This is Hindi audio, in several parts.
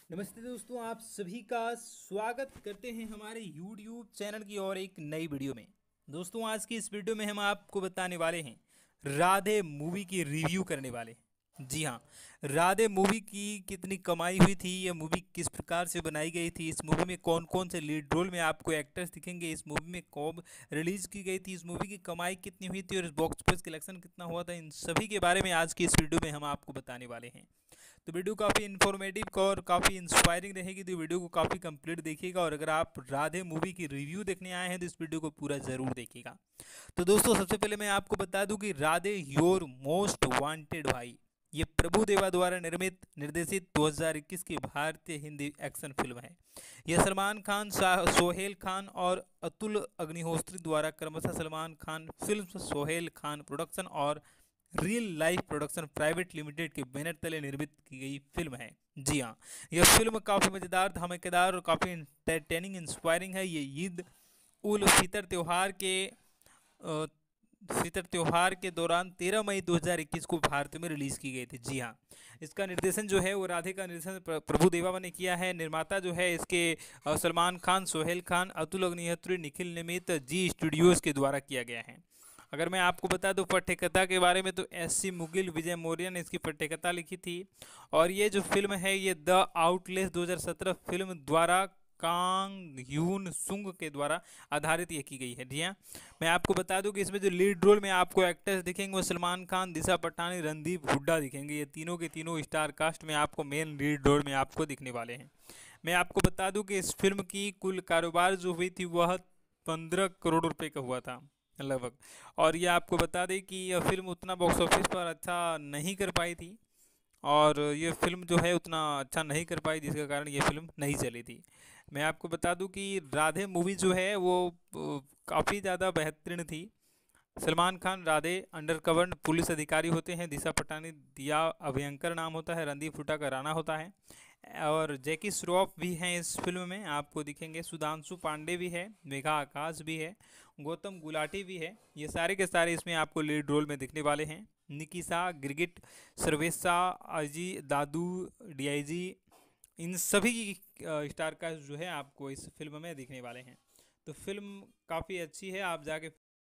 नमस्ते दोस्तों, आप सभी का स्वागत करते हैं हमारे YouTube चैनल की और एक नई वीडियो में। दोस्तों, आज की इस वीडियो में हम आपको बताने वाले हैं, राधे मूवी की रिव्यू करने वाले हैं। जी हाँ, राधे मूवी की कितनी कमाई हुई थी, यह मूवी किस प्रकार से बनाई गई थी, इस मूवी में कौन कौन से लीड रोल में आपको एक्टर्स दिखेंगे, इस मूवी में कब रिलीज की गई थी, इस मूवी की कमाई कितनी हुई थी और इस बॉक्स ऑफिस कलेक्शन कितना हुआ था, इन सभी के बारे में आज की इस वीडियो में हम आपको बताने वाले हैं। तो वीडियो काफ़ी इन्फॉर्मेटिव और काफ़ी इंस्पायरिंग रहेगी, तो वीडियो को काफ़ी कंप्लीट देखिएगा। और अगर आप राधे मूवी की रिव्यू देखने आए हैं तो इस वीडियो को पूरा ज़रूर देखिएगा। तो दोस्तों, सबसे पहले मैं आपको बता दूं कि राधे योर मोस्ट वांटेड भाई ये प्रभु देवा द्वारा निर्मित निर्देशित 2021 की भारतीय हिंदी एक्शन फिल्म है। यह सलमान खान, सोहेल खान और अतुल अग्निहोत्री द्वारा क्रमशः सलमान खान फिल्म, सोहेल खान प्रोडक्शन और real life production private limited के बैनर तले निर्मित की गई फिल्म है। जी हाँ, यह फिल्म काफ़ी मज़ेदार, धमाकेदार और काफ़ी एंटरटेनिंग, इंस्पायरिंग है। ये ईद उल फितर त्यौहार के दौरान 13 मई 2021 को भारत में रिलीज़ की गई थी। जी हाँ, इसका निर्देशन जो है वो राधे का निर्देशन प्रभु देवा ने किया है। निर्माता जो है इसके सलमान खान, सोहेल खान, अतुल अग्निहोत्री, निखिल निमित जी स्टूडियोज़ के द्वारा किया गया है। अगर मैं आपको बता दूं पठ्यकथा के बारे में, तो एस.सी. मुगिल, विजय मौर्य ने इसकी पठ्यकथा लिखी थी। और ये जो फिल्म है ये द आउटलेस 2017 फिल्म द्वारा कांग ह्यून सुंग के द्वारा आधारित ये की गई है। जी हाँ, मैं आपको बता दूं कि इसमें जो लीड रोल में आपको एक्टर्स दिखेंगे वो सलमान खान, दिशा पटानी, रणदीप हुड्डा दिखेंगे। ये तीनों के तीनों स्टार कास्ट में आपको मेन लीड रोल में आपको दिखने वाले हैं। मैं आपको बता दूं कि इस फिल्म की कुल कारोबार जो हुई थी वह 15 करोड़ रुपए का हुआ था लगभग। और ये आपको बता दें कि यह फिल्म उतना बॉक्स ऑफिस पर अच्छा नहीं कर पाई थी, और ये फिल्म जो है उतना अच्छा नहीं कर पाई, जिसके कारण ये फिल्म नहीं चली थी। मैं आपको बता दूं कि राधे मूवी जो है वो काफ़ी ज़्यादा बेहतरीन थी। सलमान खान राधे अंडरकवर पुलिस अधिकारी होते हैं, दिशा पटानी दिया अभयंकर नाम होता है, रणदीप हुड्डा का राणा होता है, और जैकी श्रॉफ भी हैं इस फिल्म में आपको दिखेंगे। सुधांशु पांडे भी है, मेघा आकाश भी है, गौतम गुलाटी भी है। ये सारे के सारे इसमें आपको लीड रोल में दिखने वाले हैं। निकिसा गिरगिट, सर्वेशा, अजी दादू, डीआईजी, इन सभी स्टार कास्ट जो है आपको इस फिल्म में दिखने वाले हैं। तो फिल्म काफ़ी अच्छी है, आप जाके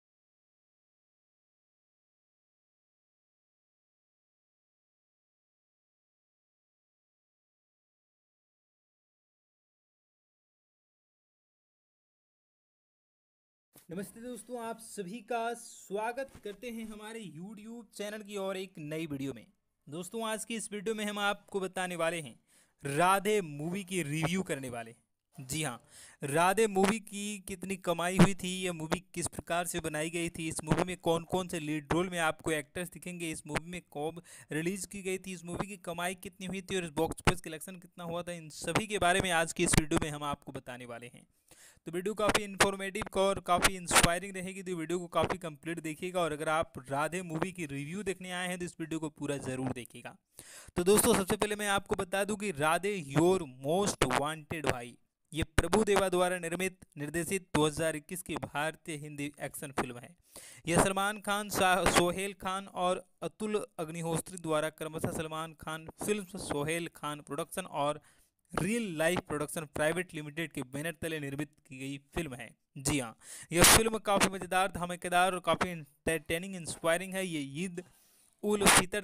नमस्ते दोस्तों, आप सभी का स्वागत करते हैं हमारे YouTube चैनल की और एक नई वीडियो में। दोस्तों, आज की इस वीडियो में हम आपको बताने वाले हैं, राधे मूवी की रिव्यू करने वाले हैं। जी हाँ, राधे मूवी की कितनी कमाई हुई थी, यह मूवी किस प्रकार से बनाई गई थी, इस मूवी में कौन कौन से लीड रोल में आपको एक्टर्स दिखेंगे, इस मूवी में कब रिलीज की गई थी, इस मूवी की कमाई कितनी हुई थी और इस बॉक्स ऑफिस कलेक्शन कितना हुआ था, इन सभी के बारे में आज की इस वीडियो में हम आपको बताने वाले हैं। तो वीडियो काफ़ी इन्फॉर्मेटिव और काफ़ी इंस्पायरिंग रहेगी, तो वीडियो को काफ़ी कंप्लीट देखिएगा। और अगर आप राधे मूवी की रिव्यू देखने आए हैं तो इस वीडियो को पूरा ज़रूर देखिएगा। तो दोस्तों, सबसे पहले मैं आपको बता दूं कि राधे योर मोस्ट वांटेड भाई ये प्रभु देवा द्वारा निर्मित निर्देशित 2021 की भारतीय हिंदी एक्शन फिल्म है। यह सलमान खान, सोहेल खान और अतुल अग्निहोत्री द्वारा क्रमशः सलमान खान फिल्म, सोहेल खान प्रोडक्शन और real life production private limited के बैनर तले निर्मित की गई फिल्म है। जी हाँ, यह फिल्म काफ़ी मज़ेदार, धमाकेदार और काफ़ी एंटरटेनिंग, इंस्पायरिंग है। ये ईद उल फितर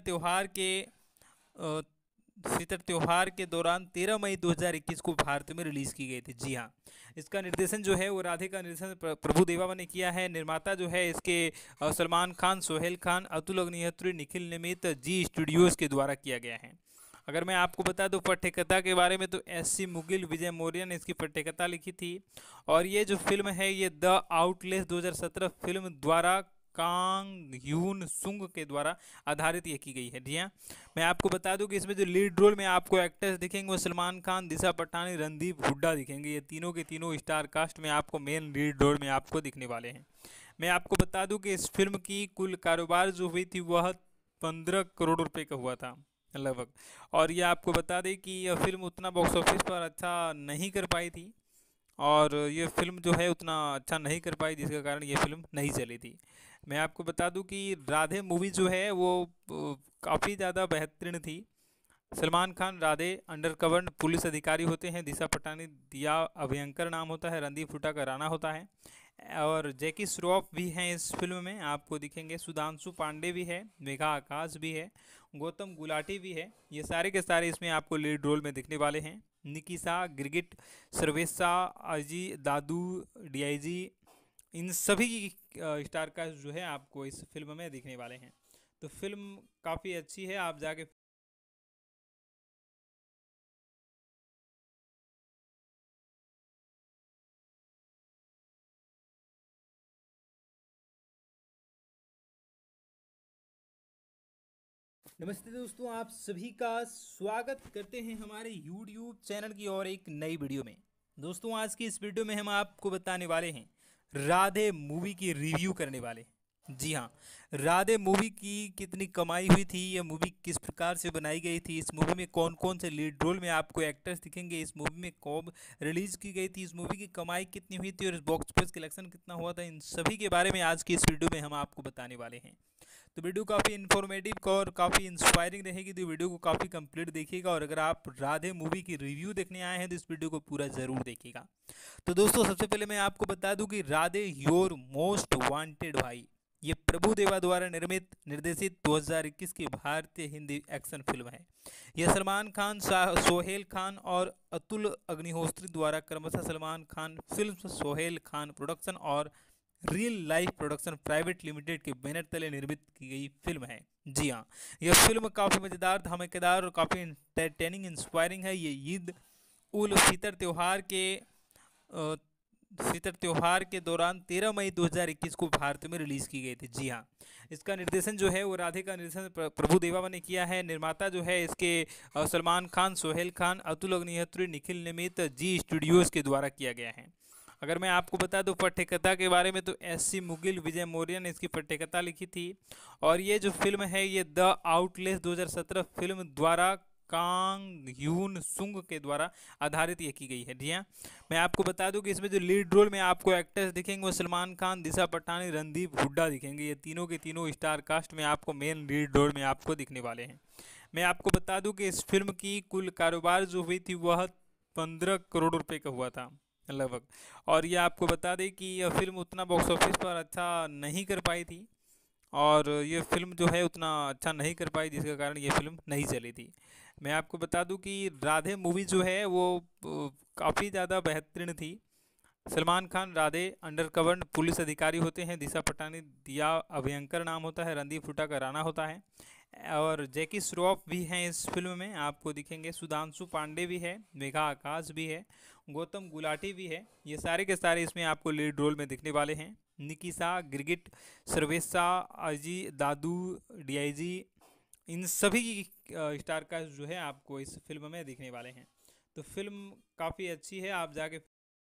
त्यौहार के दौरान 13 मई 2021 को भारत में रिलीज़ की गई थी। जी हाँ, इसका निर्देशन जो है वो राधे का निर्देशन प्रभु देवा ने किया है। निर्माता जो है इसके सलमान खान, सोहेल खान, अतुल अग्निहोत्री, निखिल निमित जी स्टूडियोज़ के द्वारा किया गया है। अगर मैं आपको बता दूं पठ्यकथा के बारे में, तो एस.सी. मुगिल, विजय मौर्य ने इसकी पठ्यकथा लिखी थी। और ये जो फिल्म है ये द आउटलेस 2017 फिल्म द्वारा कांग ह्यून सुंग के द्वारा आधारित ये की गई है। जी हाँ, मैं आपको बता दूं कि इसमें जो लीड रोल में आपको एक्टर्स दिखेंगे वो सलमान खान, दिशा पटानी, रणदीप हुड्डा दिखेंगे। ये तीनों के तीनों स्टार कास्ट में आपको मेन लीड रोल में आपको दिखने वाले हैं। मैं आपको बता दूं कि इस फिल्म की कुल कारोबार जो हुई थी वह 15 करोड़ रुपए का हुआ था लगभग। और ये आपको बता दें कि यह फिल्म उतना बॉक्स ऑफिस पर अच्छा नहीं कर पाई थी, और ये फिल्म जो है उतना अच्छा नहीं कर पाई, जिसके कारण ये फिल्म नहीं चली थी। मैं आपको बता दूं कि राधे मूवी जो है वो काफ़ी ज़्यादा बेहतरीन थी। सलमान खान राधे अंडरकवर पुलिस अधिकारी होते हैं, दिशा पटानी दिया अभयंकर नाम होता है, रणदीप हुड्डा का राणा होता है, और जैकी श्रॉफ भी हैं इस फिल्म में आपको दिखेंगे, सुधांशु पांडे भी है, मेघा आकाश भी है, गौतम गुलाटी भी है। ये सारे के सारे इसमें आपको लीड रोल में दिखने वाले हैं। निकिसा गिरगिट, सर्वेशा, अजी दादू, डीआईजी, इन सभी स्टार कास्ट जो है आपको इस फिल्म में दिखने वाले हैं। तो फिल्म काफ़ी अच्छी है, आप जाके नमस्ते दोस्तों, आप सभी का स्वागत करते हैं हमारे YouTube चैनल की और एक नई वीडियो में। दोस्तों, आज की इस वीडियो में हम आपको बताने वाले हैं, राधे मूवी की रिव्यू करने वाले हैं। जी हाँ, राधे मूवी की कितनी कमाई हुई थी, यह मूवी किस प्रकार से बनाई गई थी, इस मूवी में कौन कौन से लीड रोल में आपको एक्टर्स दिखेंगे, इस मूवी में कब रिलीज़ की गई थी, इस मूवी की कमाई कितनी हुई थी और इस बॉक्स ऑफिस कलेक्शन कितना हुआ था, इन सभी के बारे में आज की इस वीडियो में हम आपको बताने वाले हैं। तो वीडियो काफ़ी इन्फॉर्मेटिव और काफ़ी इंस्पायरिंग रहेगी, तो वीडियो को काफ़ी कंप्लीट देखिएगा। और अगर आप राधे मूवी की रिव्यू देखने आए हैं तो इस वीडियो को पूरा ज़रूर देखिएगा। तो दोस्तों, सबसे पहले मैं आपको बता दूं कि राधे योर मोस्ट वांटेड भाई, ये प्रभु देवा द्वारा निर्मित निर्देशित 2021 की भारतीय हिंदी एक्शन फिल्म है। यह सलमान खान, सोहेल खान और अतुल अग्निहोत्री द्वारा क्रमशः सलमान खान फिल्म, सोहेल खान प्रोडक्शन और real life production private limited के बैनर तले निर्मित की गई फिल्म है। जी हाँ, यह फिल्म काफ़ी मज़ेदार, धमाकेदार और काफ़ी एंटरटेनिंग, इंस्पायरिंग है। ये ईद उल फितर त्यौहार के दौरान 13 मई 2021 को भारत में रिलीज़ की गई थी। जी हाँ, इसका निर्देशन जो है वो राधे का निर्देशन प्रभु देवा ने किया है। निर्माता जो है इसके सलमान खान, सोहेल खान, अतुल अग्निहोत्री, निखिल निमित जी स्टूडियोज़ के द्वारा किया गया है। अगर मैं आपको बता दूं पठ्यकथा के बारे में, तो एस.सी. मुगिल, विजय मौर्य ने इसकी पठ्यकथा लिखी थी। और ये जो फिल्म है ये द आउटलेस 2017 फिल्म द्वारा कांग ह्यून सुंग के द्वारा आधारित ये की गई है। जी हाँ, मैं आपको बता दूं कि इसमें जो लीड रोल में आपको एक्टर्स दिखेंगे वो सलमान खान, दिशा पटानी, रणदीप हुड्डा दिखेंगे। ये तीनों के तीनों स्टार कास्ट में आपको मेन लीड रोल में आपको दिखने वाले हैं। मैं आपको बता दूं कि इस फिल्म की कुल कारोबार जो हुई थी वह 15 करोड़ रुपए का हुआ था लगभग। और ये आपको बता दें कि यह फिल्म उतना बॉक्स ऑफिस पर अच्छा नहीं कर पाई थी, और ये फिल्म जो है उतना अच्छा नहीं कर पाई, जिसके कारण ये फिल्म नहीं चली थी। मैं आपको बता दूं कि राधे मूवी जो है वो काफ़ी ज़्यादा बेहतरीन थी। सलमान खान राधे अंडरकवर पुलिस अधिकारी होते हैं, दिशा पटानी दिया अभयंकर नाम होता है, रणदीप हुड्डा का राणा होता है, और जैकी श्रॉफ भी हैं इस फिल्म में आपको दिखेंगे, सुधांशु पांडे भी है, मेघा आकाश भी है, गौतम गुलाटी भी है। ये सारे के सारे इसमें आपको लीड रोल में दिखने वाले हैं। निकिसा गिरगिट, सर्वेशा, अजी दादू, डीआईजी, इन सभी स्टार कास्ट जो है आपको इस फिल्म में दिखने वाले हैं। तो फिल्म काफ़ी अच्छी है, आप जाके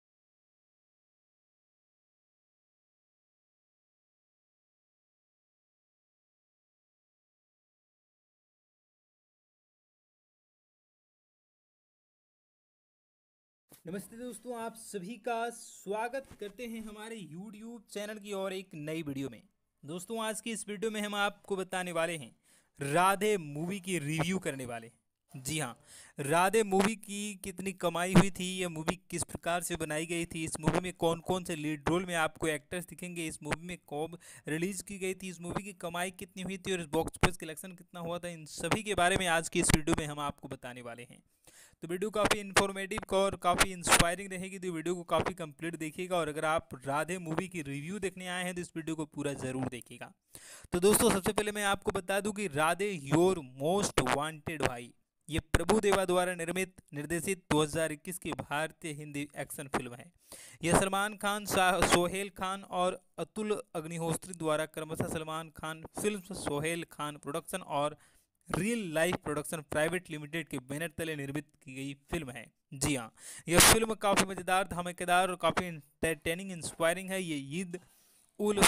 नमस्ते दोस्तों, आप सभी का स्वागत करते हैं हमारे YouTube चैनल की और एक नई वीडियो में। दोस्तों, आज की इस वीडियो में हम आपको बताने वाले हैं, राधे मूवी की रिव्यू करने वाले हैं। जी हाँ, राधे मूवी की कितनी कमाई हुई थी, यह मूवी किस प्रकार से बनाई गई थी, इस मूवी में कौन कौन से लीड रोल में आपको एक्टर्स दिखेंगे, इस मूवी में कब रिलीज़ की गई थी, इस मूवी की कमाई कितनी हुई थी और इस बॉक्स ऑफिस कलेक्शन कितना हुआ था, इन सभी के बारे में आज की इस वीडियो में हम आपको बताने वाले हैं। तो वीडियो काफ़ी इन्फॉर्मेटिव और काफ़ी इंस्पायरिंग रहेगी, तो वीडियो को काफ़ी कंप्लीट देखिएगा। और अगर आप राधे मूवी की रिव्यू देखने आए हैं तो इस वीडियो को पूरा ज़रूर देखिएगा। तो दोस्तों, सबसे पहले मैं आपको बता दूं कि राधे योर मोस्ट वांटेड भाई, ये प्रभु देवा द्वारा निर्मित निर्देशित 2021 की भारतीय हिंदी एक्शन फिल्म है। यह सलमान खान, सोहेल खान और अतुल अग्निहोत्री द्वारा क्रमशः सलमान खान फिल्म, सोहेल खान प्रोडक्शन और real life production private limited के बैनर तले निर्मित की गई फिल्म है। जी हाँ, यह फिल्म काफ़ी मज़ेदार, धमाकेदार और काफ़ी एंटरटेनिंग, इंस्पायरिंग है। ये ईद उल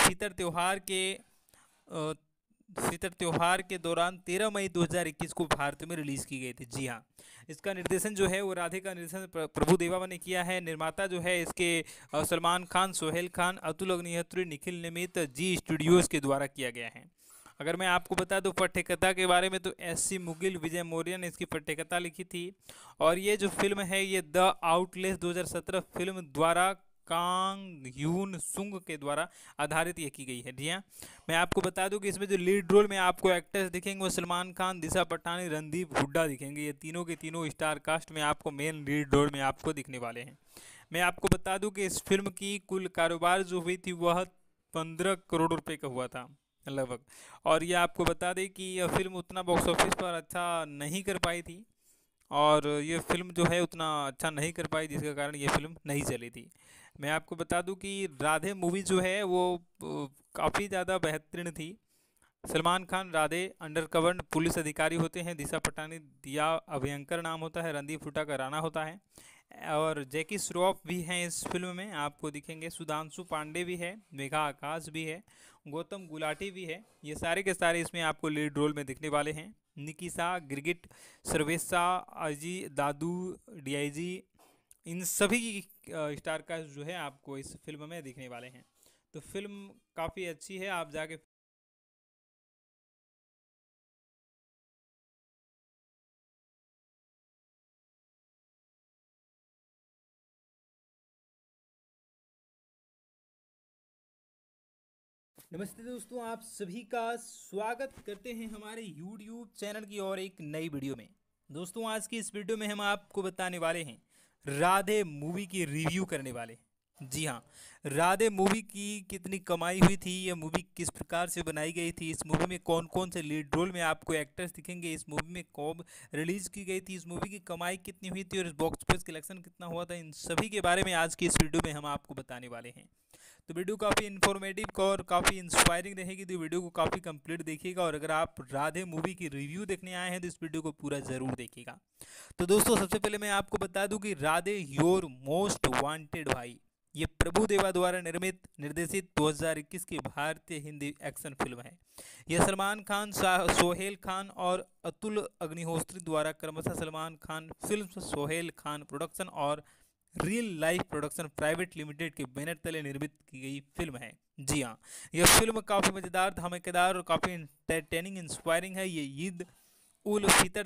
फितर त्यौहार के दौरान 13 मई 2021 को भारत में रिलीज़ की गई थी। जी हाँ, इसका निर्देशन जो है वो राधे का निर्देशन प्रभु देवा ने किया है। निर्माता जो है इसके सलमान खान, सोहेल खान, अतुल अग्निहोत्री, निखिल निमित जी स्टूडियोज़ के द्वारा किया गया है। अगर मैं आपको बता दूं पठ्यकथा के बारे में, तो एस.सी. मुगिल विजय मौर्य ने इसकी पठ्यकथा लिखी थी। और ये जो फिल्म है ये द आउटलेस 2017 फिल्म द्वारा कांग ह्यून सुंग के द्वारा आधारित ये की गई है। जी हाँ, मैं आपको बता दूं कि इसमें जो लीड रोल में आपको एक्टर्स दिखेंगे वो सलमान खान, दिशा पटानी, रणदीप हुड्डा दिखेंगे। ये तीनों के तीनों स्टार कास्ट में आपको मेन लीड रोल में आपको दिखने वाले हैं। मैं आपको बता दूं कि इस फिल्म की कुल कारोबार जो हुई थी वह 15 करोड़ रुपए का हुआ था लगभग। और ये आपको बता दें कि यह फिल्म उतना बॉक्स ऑफिस पर अच्छा नहीं कर पाई थी, और ये फिल्म जो है उतना अच्छा नहीं कर पाई, जिसके कारण ये फिल्म नहीं चली थी। मैं आपको बता दूं कि राधे मूवी जो है वो काफ़ी ज़्यादा बेहतरीन थी। सलमान खान राधे अंडरकवर पुलिस अधिकारी होते हैं, दिशा पटानी दिया अभयंकर नाम होता है, रणदीप हुड्डा का राणा होता है, और जैकी श्रॉफ भी हैं इस फिल्म में आपको दिखेंगे, सुधांशु पांडे भी है, मेघा आकाश भी है, गौतम गुलाटी भी है। ये सारे के सारे इसमें आपको लीड रोल में दिखने वाले हैं। निकिसा गिरगिट, सर्वेशा, अजी दादू, डीआईजी, इन सभी स्टार कास्ट जो है आपको इस फिल्म में दिखने वाले हैं। तो फिल्म काफ़ी अच्छी है, आप जाके नमस्ते दोस्तों, आप सभी का स्वागत करते हैं हमारे YouTube चैनल की और एक नई वीडियो में। दोस्तों, आज की इस वीडियो में हम आपको बताने वाले हैं राधे मूवी की रिव्यू करने वाले हैं। जी हाँ, राधे मूवी की कितनी कमाई हुई थी, यह मूवी किस प्रकार से बनाई गई थी, इस मूवी में कौन कौन से लीड रोल में आपको एक्टर्स दिखेंगे, इस मूवी में कब रिलीज की गई थी, इस मूवी की कमाई कितनी हुई थी और इस बॉक्स ऑफिस कलेक्शन कितना हुआ था, इन सभी के बारे में आज की इस वीडियो में हम आपको बताने वाले हैं। तो वीडियो काफ़ी इन्फॉर्मेटिव और काफ़ी इंस्पायरिंग रहेगी, तो वीडियो को काफ़ी कंप्लीट देखिएगा। और अगर आप राधे मूवी की रिव्यू देखने आए हैं तो इस वीडियो को पूरा ज़रूर देखिएगा। तो दोस्तों, सबसे पहले मैं आपको बता दूं कि राधे योर मोस्ट वांटेड भाई ये प्रभु देवा द्वारा निर्मित निर्देशित 2021 की भारतीय हिंदी एक्शन फिल्म है। यह सलमान खान, सोहेल खान और अतुल अग्निहोत्री द्वारा क्रमशः सलमान खान फिल्म, सोहेल खान प्रोडक्शन और real life production private limited के बैनर तले निर्मित की गई फिल्म है। जी हाँ, यह फिल्म काफ़ी मज़ेदार, धमाकेदार और काफ़ी एंटरटेनिंग, इंस्पायरिंग है। ये ईद उल फितर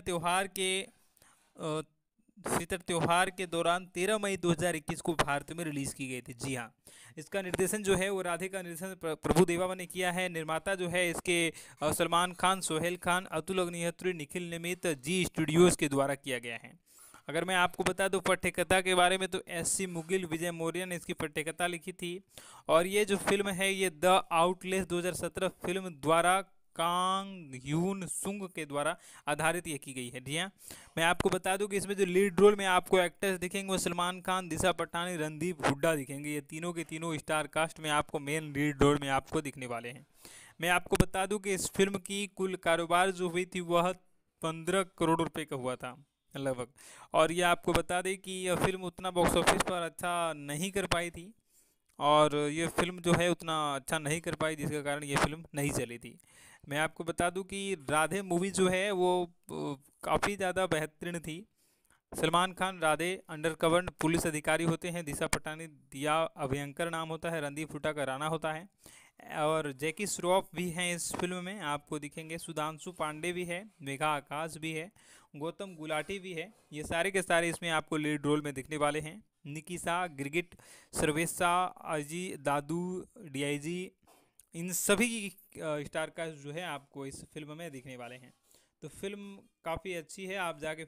त्यौहार के दौरान 13 मई 2021 को भारत में रिलीज़ की गई थी। जी हाँ, इसका निर्देशन जो है वो राधे का निर्देशन प्रभु देवा ने किया है। निर्माता जो है इसके सलमान खान, सोहेल खान, अतुल अग्निहोत्री, निखिल निमित जी स्टूडियोज़ के द्वारा किया गया है। अगर मैं आपको बता दूं पठ्यकथा के बारे में, तो एस.सी. मुगिल विजय मौर्य ने इसकी पठ्यकथा लिखी थी। और ये जो फिल्म है ये द आउटलेस 2017 फिल्म द्वारा कांग ह्यून सुंग के द्वारा आधारित ये की गई है। जी हाँ, मैं आपको बता दूं कि इसमें जो लीड रोल में आपको एक्टर्स दिखेंगे वो सलमान खान, दिशा पटानी, रणदीप हुड्डा दिखेंगे। ये तीनों के तीनों स्टार कास्ट में आपको मेन लीड रोल में आपको दिखने वाले हैं। मैं आपको बता दूं कि इस फिल्म की कुल कारोबार जो हुई थी वह 15 करोड़ रुपए का हुआ था लगभग। और ये आपको बता दें कि यह फिल्म उतना बॉक्स ऑफिस पर अच्छा नहीं कर पाई थी, और ये फिल्म जो है उतना अच्छा नहीं कर पाई, जिसके कारण ये फिल्म नहीं चली थी। मैं आपको बता दूं कि राधे मूवी जो है वो काफ़ी ज़्यादा बेहतरीन थी। सलमान खान राधे अंडरकवर पुलिस अधिकारी होते हैं, दिशा पटानी दिया अभयंकर नाम होता है, रणदीप हुड्डा का राणा होता है, और जैकी श्रॉफ भी हैं इस फिल्म में आपको दिखेंगे, सुधांशु पांडे भी है, मेघा आकाश भी है, गौतम गुलाटी भी है। ये सारे के सारे इसमें आपको लीड रोल में दिखने वाले हैं। निकिसा गिरगिट, सर्वेशा, अजी दादू, डीआईजी, इन सभी स्टार कास्ट जो है आपको इस फिल्म में दिखने वाले हैं। तो फिल्म काफ़ी अच्छी है, आप जाके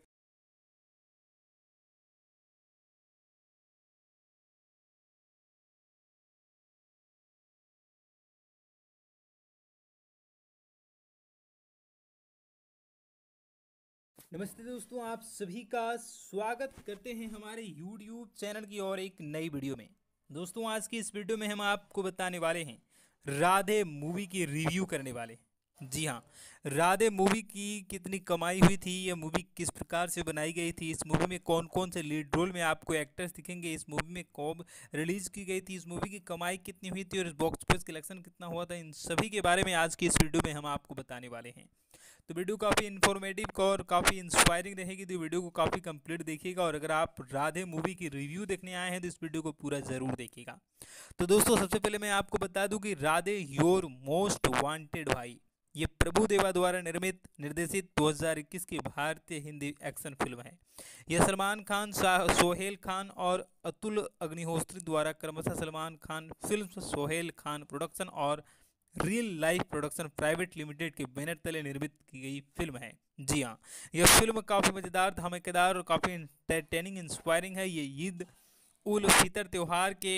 नमस्ते दोस्तों, आप सभी का स्वागत करते हैं हमारे YouTube चैनल की और एक नई वीडियो में। दोस्तों, आज की इस वीडियो में हम आपको बताने वाले हैं राधे मूवी की रिव्यू करने वाले हैं। जी हाँ, राधे मूवी की कितनी कमाई हुई थी, यह मूवी किस प्रकार से बनाई गई थी, इस मूवी में कौन कौन से लीड रोल में आपको एक्टर्स दिखेंगे, इस मूवी में कब रिलीज़ की गई थी, इस मूवी की कमाई कितनी हुई थी और इस बॉक्स ऑफिस कलेक्शन कितना हुआ था, इन सभी के बारे में आज की इस वीडियो में हम आपको बताने वाले हैं। तो वीडियो काफ़ी इन्फॉर्मेटिव और काफ़ी इंस्पायरिंग रहेगी, तो वीडियो को काफ़ी कंप्लीट देखिएगा। और अगर आप राधे मूवी की रिव्यू देखने आए हैं तो इस वीडियो को पूरा ज़रूर देखिएगा। तो दोस्तों, सबसे पहले मैं आपको बता दूं कि राधे योर मोस्ट वांटेड भाई ये प्रभुदेवा द्वारा निर्मित निर्देशित 2021 की भारतीय हिंदी एक्शन फिल्म है। यह सलमान खान, सोहेल खान और अतुल अग्निहोत्री द्वारा क्रमशः सलमान खान फिल्म, सोहेल खान प्रोडक्शन और real life production private limited के बैनर तले निर्मित की गई फिल्म है। जी हाँ, यह फिल्म काफ़ी मज़ेदार, धमाकेदार और काफ़ी एंटरटेनिंग, इंस्पायरिंग है। ये ईद उल फितर त्यौहार के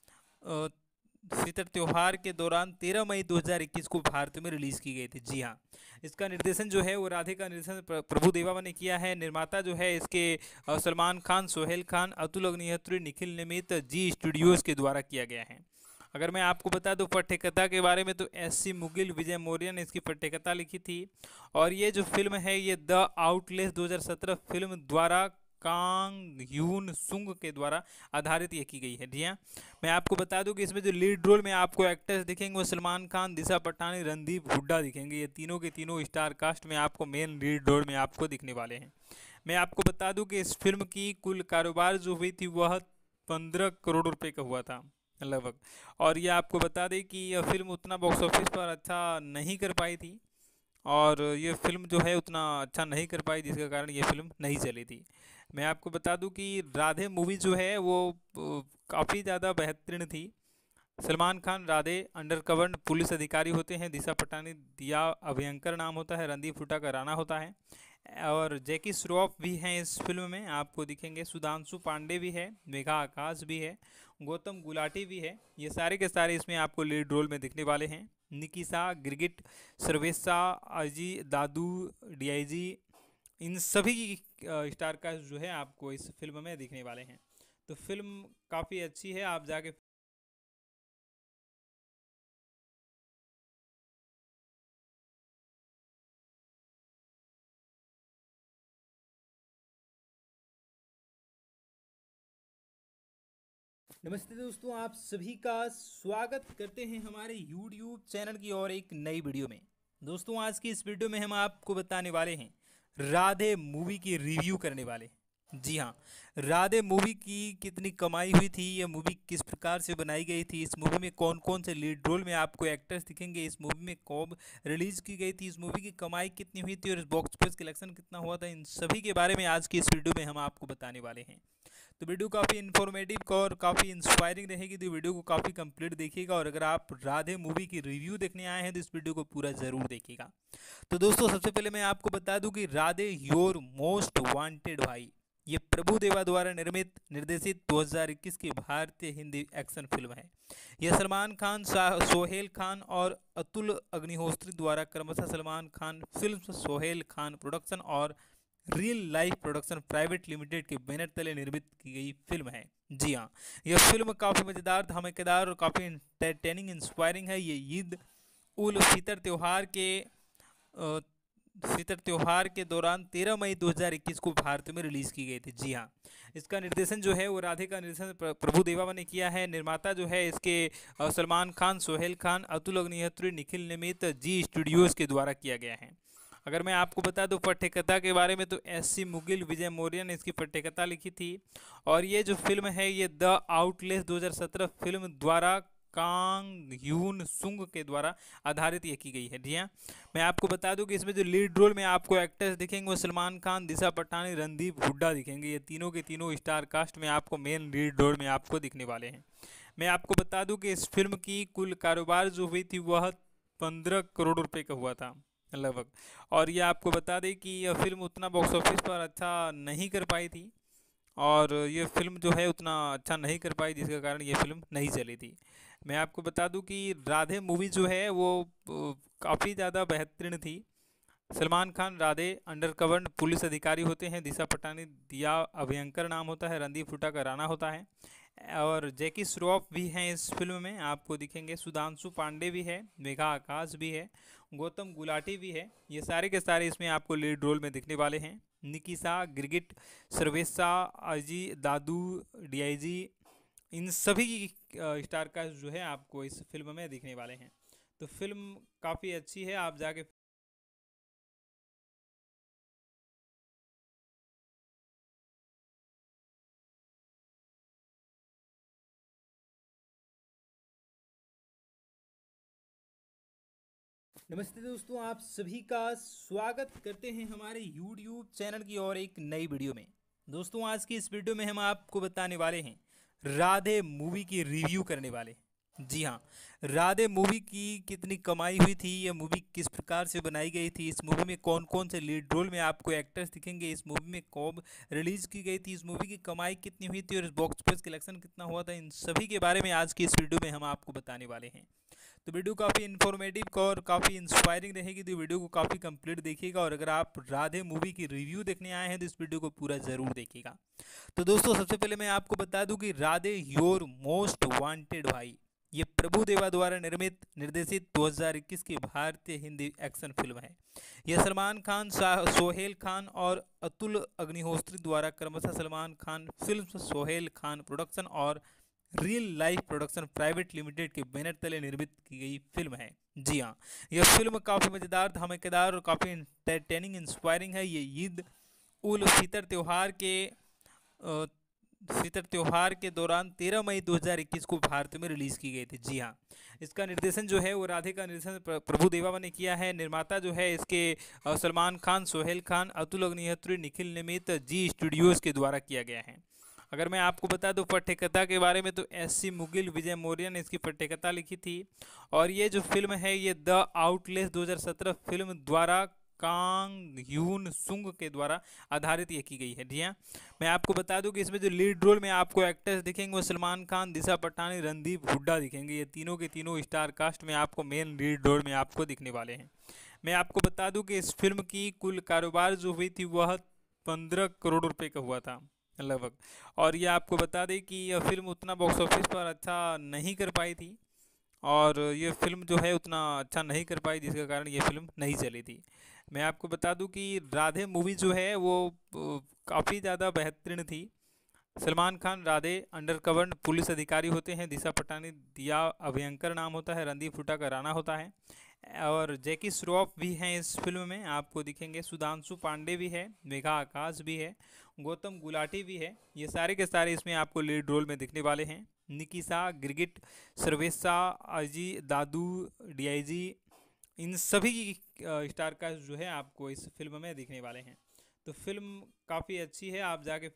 दौरान 13 मई 2021 को भारत में रिलीज़ की गई थी। जी हाँ, इसका निर्देशन जो है वो राधिका निर्देशन प्रभु देवा ने किया है। निर्माता जो है इसके सलमान खान, सोहेल खान, अतुल अग्निहोत्री, निखिल निमित जी स्टूडियोज़ के द्वारा किया गया है। अगर मैं आपको बता दूं पठ्यकथा के बारे में, तो एस.सी. मुगिल विजय मौर्य ने इसकी पठ्यकथा लिखी थी। और ये जो फिल्म है ये द आउटलेस 2017 फिल्म द्वारा कांग ह्यून सुंग के द्वारा आधारित ये की गई है। जी हाँ, मैं आपको बता दूं कि इसमें जो लीड रोल में आपको एक्टर्स दिखेंगे वो सलमान खान, दिशा पटानी, रणदीप हुड्डा दिखेंगे। ये तीनों के तीनों स्टार कास्ट में आपको मेन लीड रोल में आपको दिखने वाले हैं। मैं आपको बता दूं कि इस फिल्म की कुल कारोबार जो हुई थी वह 15 करोड़ रुपए का हुआ था लगभग। और ये आपको बता दें कि यह फिल्म उतना बॉक्स ऑफिस पर अच्छा नहीं कर पाई थी, और ये फिल्म जो है उतना अच्छा नहीं कर पाई, जिसके कारण ये फिल्म नहीं चली थी। मैं आपको बता दूं कि राधे मूवी जो है वो काफ़ी ज़्यादा बेहतरीन थी। सलमान खान राधे अंडरकवर पुलिस अधिकारी होते हैं, दिशा पटानी दिया अभयंकर नाम होता है, रणदीप हुड्डा का राणा होता है, और जैकी श्रॉफ भी हैं इस फिल्म में आपको दिखेंगे। सुधांशु पांडे भी है, मेघा आकाश भी है, गौतम गुलाटी भी है। ये सारे के सारे इसमें आपको लीड रोल में दिखने वाले हैं। निकिसा गिरगिट, सर्वेशा, अजी दादू, डीआईजी, इन सभी की स्टार कास्ट जो है आपको इस फिल्म में दिखने वाले हैं। तो फिल्म काफ़ी अच्छी है, आप जाके नमस्ते दोस्तों, आप सभी का स्वागत करते हैं हमारे YouTube चैनल की और एक नई वीडियो में। दोस्तों, आज की इस वीडियो में हम आपको बताने वाले हैं, राधे मूवी की रिव्यू करने वाले हैं। जी हाँ, राधे मूवी की कितनी कमाई हुई थी, यह मूवी किस प्रकार से बनाई गई थी, इस मूवी में कौन कौन से लीड रोल में आपको एक्टर्स दिखेंगे, इस मूवी में कब रिलीज़ की गई थी, इस मूवी की कमाई कितनी हुई थी और इस बॉक्स ऑफिस कलेक्शन कितना हुआ था, इन सभी के बारे में आज की इस वीडियो में हम आपको बताने वाले हैं। तो वीडियो काफ़ी इन्फॉर्मेटिव और काफ़ी इंस्पायरिंग रहेगी, तो वीडियो को काफ़ी कंप्लीट देखिएगा। और अगर आप राधे मूवी की रिव्यू देखने आए हैं तो इस वीडियो को पूरा ज़रूर देखिएगा। तो दोस्तों, सबसे पहले मैं आपको बता दूं कि राधे योर मोस्ट वांटेड भाई ये प्रभुदेवा द्वारा निर्मित निर्देशित 2021 की भारतीय हिंदी एक्शन फिल्म है। यह सलमान खान, सोहेल खान और अतुल अग्निहोत्री द्वारा क्रमशः सलमान खान फिल्म, सोहेल खान प्रोडक्शन और real life production private limited के बैनर तले निर्मित की गई फिल्म है। जी हाँ, यह फिल्म काफ़ी मज़ेदार, धमाकेदार और काफ़ी एंटरटेनिंग, इंस्पायरिंग है। ये ईद उल अ, फितर त्योहार के दौरान 13 मई 2021 को भारत में रिलीज़ की गई थी। जी हाँ, इसका निर्देशन जो है वो राधिका निर्देशन प्रभु देवा ने किया है। निर्माता जो है इसके सलमान खान, सोहेल खान, अतुल अग्निहोत्री, निखिल निमित जी स्टूडियोज़ के द्वारा किया गया है। अगर मैं आपको बता दूं पठ्यकथा के बारे में, तो एस.सी. मुगिल विजय मौर्य ने इसकी पठ्यकथा लिखी थी। और ये जो फिल्म है ये द आउटलेस 2017 फिल्म द्वारा कांग ह्यून सुंग के द्वारा आधारित ये की गई है। जी हाँ, मैं आपको बता दूं कि इसमें जो लीड रोल में आपको एक्टर्स दिखेंगे वो सलमान खान, दिशा पटानी, रणदीप हुड्डा दिखेंगे। ये तीनों के तीनों स्टार कास्ट में आपको मेन लीड रोल में आपको दिखने वाले हैं। मैं आपको बता दूं कि इस फिल्म की कुल कारोबार जो हुई थी वह 15 करोड़ रुपए का हुआ था लगभग। और ये आपको बता दें कि यह फिल्म उतना बॉक्स ऑफिस पर अच्छा नहीं कर पाई थी, और ये फिल्म जो है उतना अच्छा नहीं कर पाई, जिसके कारण ये फिल्म नहीं चली थी। मैं आपको बता दूं कि राधे मूवी जो है वो काफ़ी ज़्यादा बेहतरीन थी। सलमान खान राधे अंडरकवर पुलिस अधिकारी होते हैं, दिशा पटानी दिया अभयंकर नाम होता है, रणदीप हुड्डा का राणा होता है, और जैकी श्रॉफ भी हैं इस फिल्म में आपको दिखेंगे। सुधांशु पांडे भी है, मेघा आकाश भी है, गौतम गुलाटी भी है। ये सारे के सारे इसमें आपको लीड रोल में दिखने वाले हैं। निकिसा गिरगिट, सर्वेशा, अजी दादू, डीआईजी, इन सभी की स्टार कास्ट जो है आपको इस फिल्म में दिखने वाले हैं। तो फिल्म काफ़ी अच्छी है, आप जाके नमस्ते दोस्तों, आप सभी का स्वागत करते हैं हमारे YouTube चैनल की और एक नई वीडियो में। दोस्तों, आज की इस वीडियो में हम आपको बताने वाले हैं राधे मूवी की रिव्यू करने वाले हैं। जी हाँ, राधे मूवी की कितनी कमाई हुई थी, यह मूवी किस प्रकार से बनाई गई थी, इस मूवी में कौन कौन से लीड रोल में आपको एक्टर्स दिखेंगे, इस मूवी में कब रिलीज की गई थी, इस मूवी की कमाई कितनी हुई थी और इस बॉक्स ऑफिस कलेक्शन कितना हुआ था, इन सभी के बारे में आज की इस वीडियो में हम आपको बताने वाले हैं। तो वीडियो काफ़ी इन्फॉर्मेटिव और काफ़ी इंस्पायरिंग रहेगी, तो वीडियो को काफ़ी कंप्लीट देखिएगा। और अगर आप राधे मूवी की रिव्यू देखने आए हैं तो इस वीडियो को पूरा ज़रूर देखिएगा। तो दोस्तों, सबसे पहले मैं आपको बता दूं कि राधे योर मोस्ट वांटेड भाई ये प्रभु देवा द्वारा निर्मित निर्देशित 2021 की भारतीय हिंदी एक्शन फिल्म है। यह सलमान खान, सोहेल खान और अतुल अग्निहोत्री द्वारा क्रमशः सलमान खान फिल्म, सोहेल खान प्रोडक्शन और real life production private limited के बैनर तले निर्मित की गई फिल्म है। जी हाँ, यह फिल्म काफ़ी मज़ेदार, धमाकेदार और काफ़ी एंटरटेनिंग, इंस्पायरिंग है। ये ईद उल फितर त्यौहार के दौरान 13 मई 2021 को भारत में रिलीज़ की गई थी। जी हाँ, इसका निर्देशन जो है वो राधे का निर्देशन प्रभु देवा ने किया है। निर्माता जो है इसके सलमान खान, सोहेल खान, अतुल अग्निहोत्री, निखिल निमित जी स्टूडियोज़ के द्वारा किया गया है। अगर मैं आपको बता दूं पठ्यकथा के बारे में, तो एस.सी. मुगिल विजय मौर्य ने इसकी पठ्यकथा लिखी थी। और ये जो फिल्म है ये द आउटलेस 2017 फिल्म द्वारा कांग यून सुंग के द्वारा आधारित ये की गई है। जी हाँ, मैं आपको बता दूं कि इसमें जो लीड रोल में आपको एक्टर्स दिखेंगे वो सलमान खान, दिशा पटानी, रणदीप हुड्डा दिखेंगे। ये तीनों के तीनों स्टार कास्ट में आपको मेन लीड रोल में आपको दिखने वाले हैं। मैं आपको बता दूं कि इस फिल्म की कुल कारोबार जो हुई थी वह 15 करोड़ रुपए का हुआ था लगभग। और ये आपको बता दें कि यह फिल्म उतना बॉक्स ऑफिस पर अच्छा नहीं कर पाई थी, और ये फिल्म जो है उतना अच्छा नहीं कर पाई, जिसके कारण ये फिल्म नहीं चली थी। मैं आपको बता दूं कि राधे मूवी जो है वो काफ़ी ज़्यादा बेहतरीन थी। सलमान खान राधे अंडरकवर पुलिस अधिकारी होते हैं, दिशा पटानी दिया अभयंकर नाम होता है, रणदीप हुड्डा का राणा होता है, और जैकी श्रॉफ भी हैं इस फिल्म में आपको दिखेंगे, सुधांशु पांडे भी है, मेघा आकाश भी है, गौतम गुलाटी भी है। ये सारे के सारे इसमें आपको लीड रोल में दिखने वाले हैं। निकिसा, गिरगिट, सर्वेशा, अजी, दादू, डीआईजी, इन सभी स्टार कास्ट जो है आपको इस फिल्म में दिखने वाले हैं। तो फिल्म काफ़ी अच्छी है, आप जाके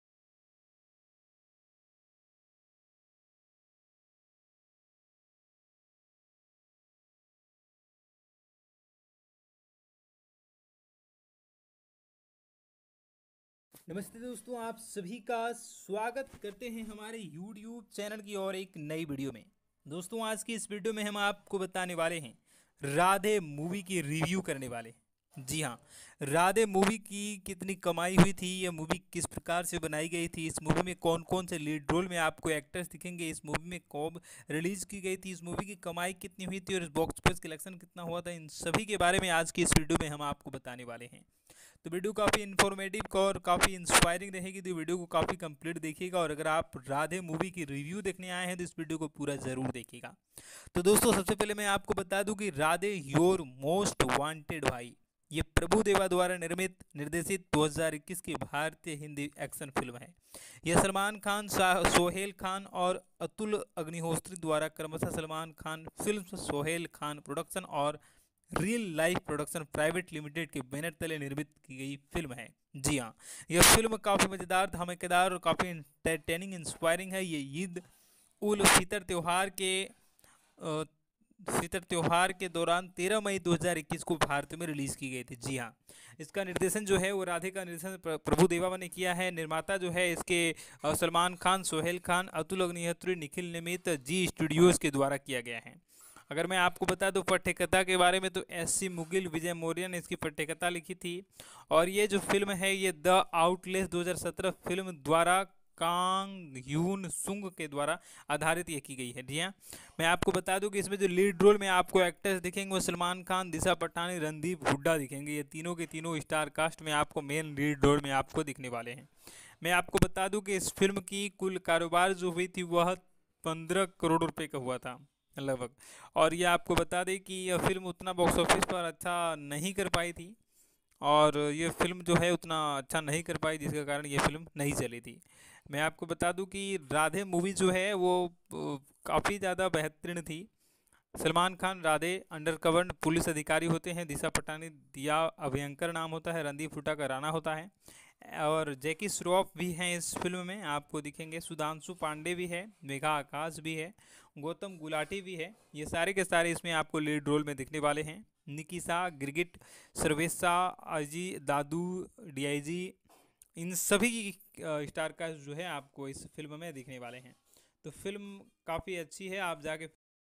नमस्ते दोस्तों, आप सभी का स्वागत करते हैं हमारे YouTube चैनल की और एक नई वीडियो में। दोस्तों, आज की इस वीडियो में हम आपको बताने वाले हैं राधे मूवी की रिव्यू करने वाले हैं। जी हाँ, राधे मूवी की कितनी कमाई हुई थी, यह मूवी किस प्रकार से बनाई गई थी, इस मूवी में कौन कौन से लीड रोल में आपको एक्टर्स दिखेंगे, इस मूवी में कब रिलीज की गई थी, इस मूवी की कमाई कितनी हुई थी और इस बॉक्स ऑफिस कलेक्शन कितना हुआ था, इन सभी के बारे में आज की इस वीडियो में हम आपको बताने वाले हैं। तो वीडियो काफ़ी इन्फॉर्मेटिव और काफ़ी इंस्पायरिंग रहेगी, तो वीडियो को काफ़ी कंप्लीट देखिएगा। और अगर आप राधे मूवी की रिव्यू देखने आए हैं तो इस वीडियो को पूरा ज़रूर देखिएगा। तो दोस्तों, सबसे पहले मैं आपको बता दूं कि राधे योर मोस्ट वांटेड भाई ये प्रभु देवा द्वारा निर्मित निर्देशित 2021 की भारतीय हिंदी एक्शन फिल्म है। यह सलमान खान, सोहेल खान और अतुल अग्निहोत्री द्वारा क्रमशः सलमान खान फिल्म, सोहेल खान प्रोडक्शन और real life production private limited के बैनर तले निर्मित की गई फिल्म है। जी हाँ, यह फिल्म काफ़ी मज़ेदार, धमाकेदार और काफ़ी एंटरटेनिंग, इंस्पायरिंग है। ये ईद उल फितर त्यौहार के दौरान 13 मई 2021 को भारत में रिलीज़ की गई थी। जी हाँ, इसका निर्देशन जो है वो राधे का निर्देशन प्रभु देवा ने किया है। निर्माता जो है इसके सलमान खान, सोहेल खान, अतुल अग्निहोत्री, निखिल निमित जी स्टूडियोज़ के द्वारा किया गया है। अगर मैं आपको बता दूं पठ्यकथा के बारे में, तो एस.सी. मुगिल विजय मौर्य ने इसकी पठ्यकथा लिखी थी। और ये जो फिल्म है ये द आउटलेस 2017 फिल्म द्वारा कांग यून सुंग के द्वारा आधारित ये की गई है। जी हाँ, मैं आपको बता दूं कि इसमें जो लीड रोल में आपको एक्टर्स दिखेंगे वो सलमान खान, दिशा पटानी, रणदीप हुड्डा दिखेंगे। ये तीनों के तीनों स्टार कास्ट में आपको मेन लीड रोल में आपको दिखने वाले हैं। मैं आपको बता दूं कि इस फिल्म की कुल कारोबार जो हुई थी वह 15 करोड़ रुपए का हुआ था लगभग। और ये आपको बता दें कि यह फिल्म उतना बॉक्स ऑफिस पर अच्छा नहीं कर पाई थी, और ये फिल्म जो है उतना अच्छा नहीं कर पाई, जिसके कारण ये फिल्म नहीं चली थी। मैं आपको बता दूं कि राधे मूवी जो है वो काफ़ी ज़्यादा बेहतरीन थी। सलमान खान राधे अंडरकवर पुलिस अधिकारी होते हैं, दिशा पटानी दिया अभयंकर नाम होता है, रणदीप हुड्डा का राणा होता है, और जैकी श्रॉफ भी हैं इस फिल्म में आपको दिखेंगे, सुधांशु पांडे भी है, मेघा आकाश भी है, गौतम गुलाटी भी है। ये सारे के सारे इसमें आपको लीड रोल में दिखने वाले हैं। निकिता गिरगिट, सर्वेशा, अजी दादू, डीआईजी, इन सभी स्टार कास्ट जो है आपको इस फिल्म में दिखने वाले हैं। तो फिल्म काफ़ी अच्छी है, आप जाके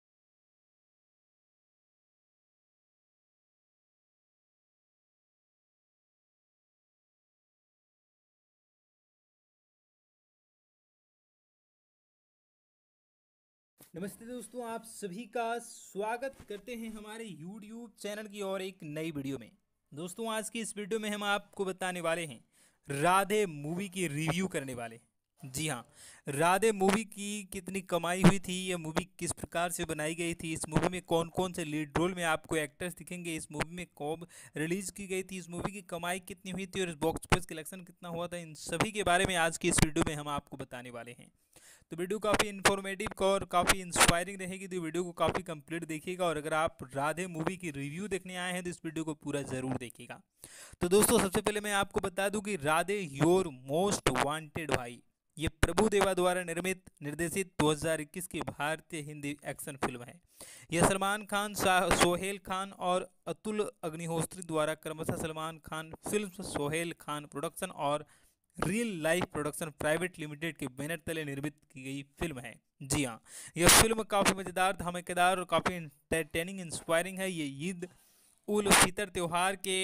नमस्ते दोस्तों, आप सभी का स्वागत करते हैं हमारे YouTube चैनल की और एक नई वीडियो में। दोस्तों, आज की इस वीडियो में हम आपको बताने वाले हैं राधे मूवी की रिव्यू करने वाले हैं। जी हाँ, राधे मूवी की कितनी कमाई हुई थी, ये मूवी किस प्रकार से बनाई गई थी, इस मूवी में कौन कौन से लीड रोल में आपको एक्टर्स दिखेंगे, इस मूवी में कब रिलीज की गई थी, इस मूवी की कमाई कितनी हुई थी और इस बॉक्स ऑफिस कलेक्शन कितना हुआ था, इन सभी के बारे में आज की इस वीडियो में हम आपको बताने वाले हैं। तो वीडियो काफ़ी इन्फॉर्मेटिव और काफ़ी इंस्पायरिंग रहेगी, तो वीडियो को काफ़ी कंप्लीट देखिएगा। और अगर आप राधे मूवी की रिव्यू देखने आए हैं तो इस वीडियो को पूरा ज़रूर देखिएगा। तो दोस्तों, सबसे पहले मैं आपको बता दूं कि राधे योर मोस्ट वांटेड भाई ये प्रभु देवा द्वारा निर्मित निर्देशित 2021 की भारतीय हिंदी एक्शन फिल्म है। यह सलमान खान, सोहेल खान और अतुल अग्निहोत्री द्वारा क्रमशः सलमान खान फिल्म, सोहेल खान प्रोडक्शन और real life production private limited के बैनर तले निर्मित की गई फिल्म है। जी हाँ, यह फिल्म काफ़ी मज़ेदार, धमाकेदार और काफ़ी एंटरटेनिंग, इंस्पायरिंग है। ये ईद उल फितर त्यौहार के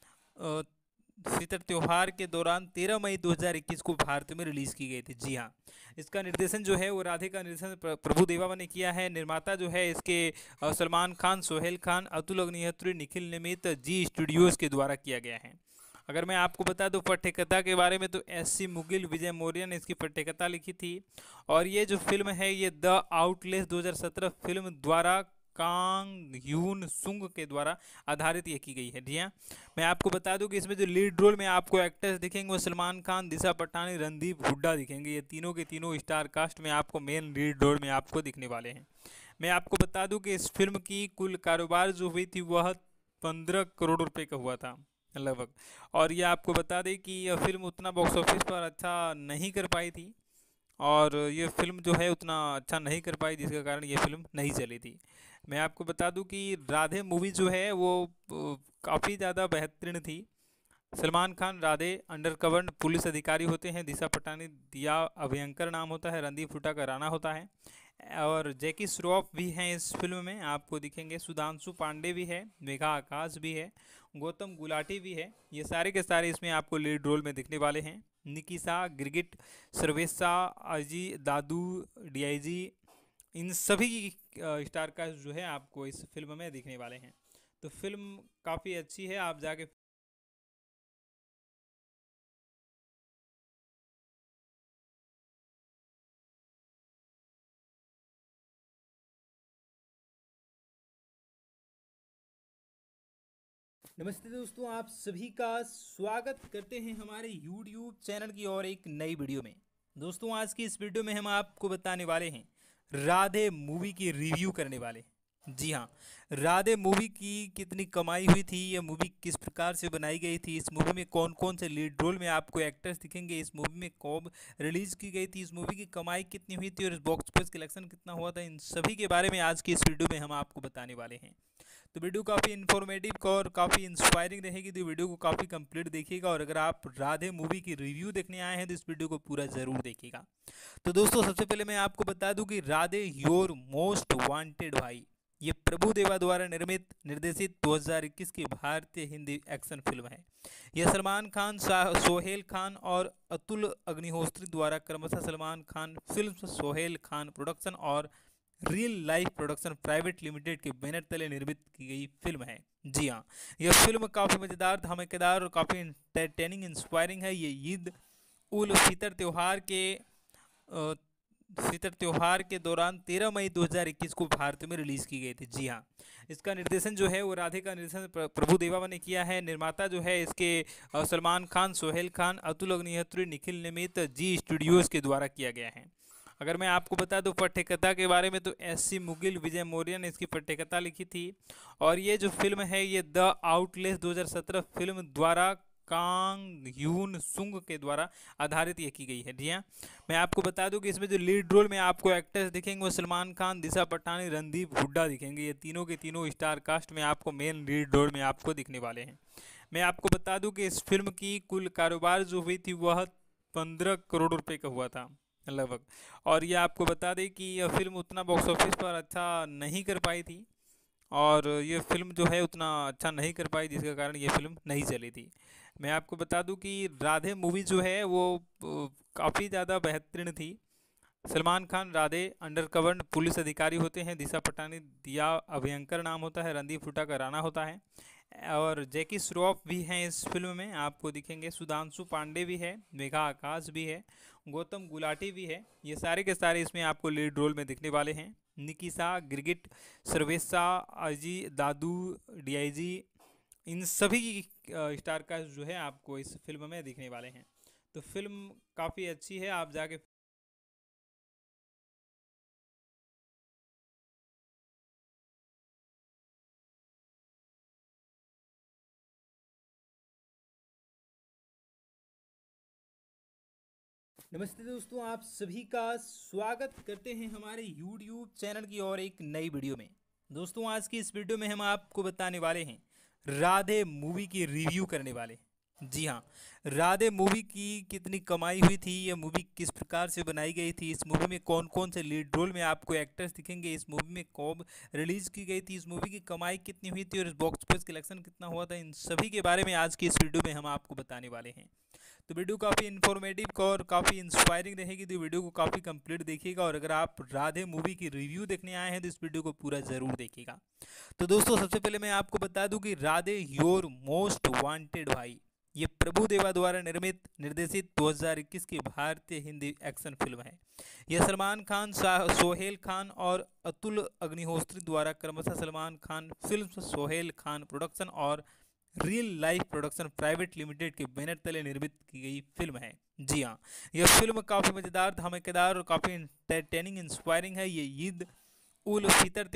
दौरान 13 मई 2021 को भारत में रिलीज़ की गई थी। जी हाँ, इसका निर्देशन जो है वो राधे का निर्देशन प्रभु देवा ने किया है। निर्माता जो है इसके सलमान खान, सोहेल खान, अतुल अग्निहोत्री, निखिल निमित जी स्टूडियोज़ के द्वारा किया गया है। अगर मैं आपको बता दूं पटकथा के बारे में, तो एस.सी. मुगिल विजय मौर्य ने इसकी पटकथा लिखी थी। और ये जो फिल्म है ये द आउटलेस 2017 फिल्म द्वारा कांग ह्यून सुंग के द्वारा आधारित ये की गई है। जी हाँ, मैं आपको बता दूं कि इसमें जो लीड रोल में आपको एक्टर्स दिखेंगे वो सलमान खान, दिशा पटानी, रणदीप हुड्डा दिखेंगे। ये तीनों के तीनों स्टार कास्ट में आपको मेन लीड रोल में आपको दिखने वाले हैं। मैं आपको बता दूं कि इस फिल्म की कुल कारोबार जो हुई थी वह 15 करोड़ रुपए का हुआ था लगभग। और ये आपको बता दें कि यह फिल्म उतना बॉक्स ऑफिस पर अच्छा नहीं कर पाई थी, और ये फिल्म जो है उतना अच्छा नहीं कर पाई, जिसके कारण ये फिल्म नहीं चली थी। मैं आपको बता दूं कि राधे मूवी जो है वो काफ़ी ज़्यादा बेहतरीन थी। सलमान खान राधे अंडरकवर पुलिस अधिकारी होते हैं, दिशा पटानी दिया अभयंकर नाम होता है, रणदीप हुड्डा का राणा होता है, और जैकी श्रॉफ भी हैं इस फिल्म में आपको दिखेंगे, सुधांशु पांडे भी है, मेघा आकाश भी है, गौतम गुलाटी भी है। ये सारे के सारे इसमें आपको लीड रोल में दिखने वाले हैं। निकिता गिरगिट, सर्वेशा, अजी दादू, डीआईजी, इन सभी स्टार कास्ट जो है आपको इस फिल्म में दिखने वाले हैं। तो फिल्म काफ़ी अच्छी है, आप जाके नमस्ते दोस्तों, आप सभी का स्वागत करते हैं हमारे YouTube चैनल की और एक नई वीडियो में। दोस्तों, आज की इस वीडियो में हम आपको बताने वाले हैं राधे मूवी की रिव्यू करने वाले हैं। जी हाँ, राधे मूवी की कितनी कमाई हुई थी, यह मूवी किस प्रकार से बनाई गई थी, इस मूवी में कौन कौन से लीड रोल में आपको एक्टर्स दिखेंगे, इस मूवी में कब रिलीज की गई थी, इस मूवी की कमाई कितनी हुई थी और इस बॉक्स ऑफिस कलेक्शन कितना हुआ था, इन सभी के बारे में आज की इस वीडियो में हम आपको बताने वाले हैं। तो वीडियो काफ़ी इन्फॉर्मेटिव और काफ़ी इंस्पायरिंग रहेगी, तो वीडियो को काफ़ी कंप्लीट देखिएगा। और अगर आप राधे मूवी की रिव्यू देखने आए हैं तो इस वीडियो को पूरा ज़रूर देखिएगा। तो दोस्तों, सबसे पहले मैं आपको बता दूं कि राधे योर मोस्ट वांटेड भाई ये प्रभु देवा द्वारा निर्मित निर्देशित 2021 की भारतीय हिंदी एक्शन फिल्म है। यह सलमान खान, सोहेल खान और अतुल अग्निहोत्री द्वारा क्रमशः सलमान खान फिल्म, सोहेल खान प्रोडक्शन और real life production private limited के बैनर तले निर्मित की गई फिल्म है। जी हाँ, यह फिल्म काफ़ी मज़ेदार, धमाकेदार और काफ़ी एंटरटेनिंग, इंस्पायरिंग है। ये ईद उल फितर त्यौहार के दौरान 13 मई 2021 को भारत में रिलीज़ की गई थी। जी हाँ, इसका निर्देशन जो है वो राधे का निर्देशन प्रभु देवा ने किया है। निर्माता जो है इसके सलमान खान, सोहेल खान, अतुल अग्निहोत्री, निखिल निमित जी स्टूडियोज़ के द्वारा किया गया है। अगर मैं आपको बता दूं पठ्यकथा के बारे में, तो एस.सी. मुगिल विजय मौर्य ने इसकी पठ्यकथा लिखी थी। और ये जो फिल्म है ये द आउटलेस 2017 फिल्म द्वारा कांग ह्यून सुंग के द्वारा आधारित ये की गई है। जी हाँ, मैं आपको बता दूं कि इसमें जो लीड रोल में आपको एक्टर्स दिखेंगे वो सलमान खान, दिशा पटानी, रणदीप हुड्डा दिखेंगे। ये तीनों के तीनों स्टार कास्ट में आपको मेन लीड रोल में आपको दिखने वाले हैं। मैं आपको बता दूं कि इस फिल्म की कुल कारोबार जो हुई थी वह 15 करोड़ रुपए का हुआ था लगभग। और ये आपको बता दें कि यह फिल्म उतना बॉक्स ऑफिस पर अच्छा नहीं कर पाई थी, और ये फिल्म जो है उतना अच्छा नहीं कर पाई, जिसके कारण ये फिल्म नहीं चली थी। मैं आपको बता दूं कि राधे मूवी जो है वो काफ़ी ज़्यादा बेहतरीन थी। सलमान खान राधे अंडरकवर पुलिस अधिकारी होते हैं, दिशा पटानी दिया अभयंकर नाम होता है, रणदीप हुड्डा का राणा होता है, और जैकी श्रॉफ भी हैं इस फिल्म में आपको दिखेंगे, सुधांशु पांडे भी है, मेघा आकाश भी है, गौतम गुलाटी भी है। ये सारे के सारे इसमें आपको लीड रोल में दिखने वाले हैं। निकिसा गिरगिट, सर्वेशा, अजी दादू, डीआईजी, इन सभी स्टार कास्ट जो है आपको इस फिल्म में दिखने वाले हैं। तो फिल्म काफ़ी अच्छी है, आप जाके नमस्ते दोस्तों, आप सभी का स्वागत करते हैं हमारे YouTube चैनल की और एक नई वीडियो में। दोस्तों, आज की इस वीडियो में हम आपको बताने वाले हैं, राधे मूवी की रिव्यू करने वाले हैं। जी हाँ, राधे मूवी की कितनी कमाई हुई थी, यह मूवी किस प्रकार से बनाई गई थी, इस मूवी में कौन कौन से लीड रोल में आपको एक्टर्स दिखेंगे, इस मूवी में कब रिलीज की गई थी, इस मूवी की कमाई कितनी हुई थी और इस बॉक्स ऑफिस कलेक्शन कितना हुआ था, इन सभी के बारे में आज की इस वीडियो में हम आपको बताने वाले हैं। तो वीडियो काफ़ी इन्फॉर्मेटिव और काफ़ी इंस्पायरिंग रहेगी, तो वीडियो को काफ़ी कंप्लीट देखिएगा। और अगर आप राधे मूवी की रिव्यू देखने आए हैं तो इस वीडियो को पूरा ज़रूर देखिएगा। तो दोस्तों, सबसे पहले मैं आपको बता दूं कि राधे योर मोस्ट वांटेड भाई ये प्रभु देवा द्वारा निर्मित निर्देशित 2021 की भारतीय हिंदी एक्शन फिल्म है। यह सलमान खान, सोहेल खान और अतुल अग्निहोत्री द्वारा क्रमशः सलमान खान फिल्म, सोहेल खान प्रोडक्शन और real life production private limited के बैनर तले निर्मित की गई फिल्म है। जी हाँ, यह फिल्म काफ़ी मज़ेदार, धमाकेदार और काफ़ी एंटरटेनिंग, इंस्पायरिंग है। ये ईद उल फितर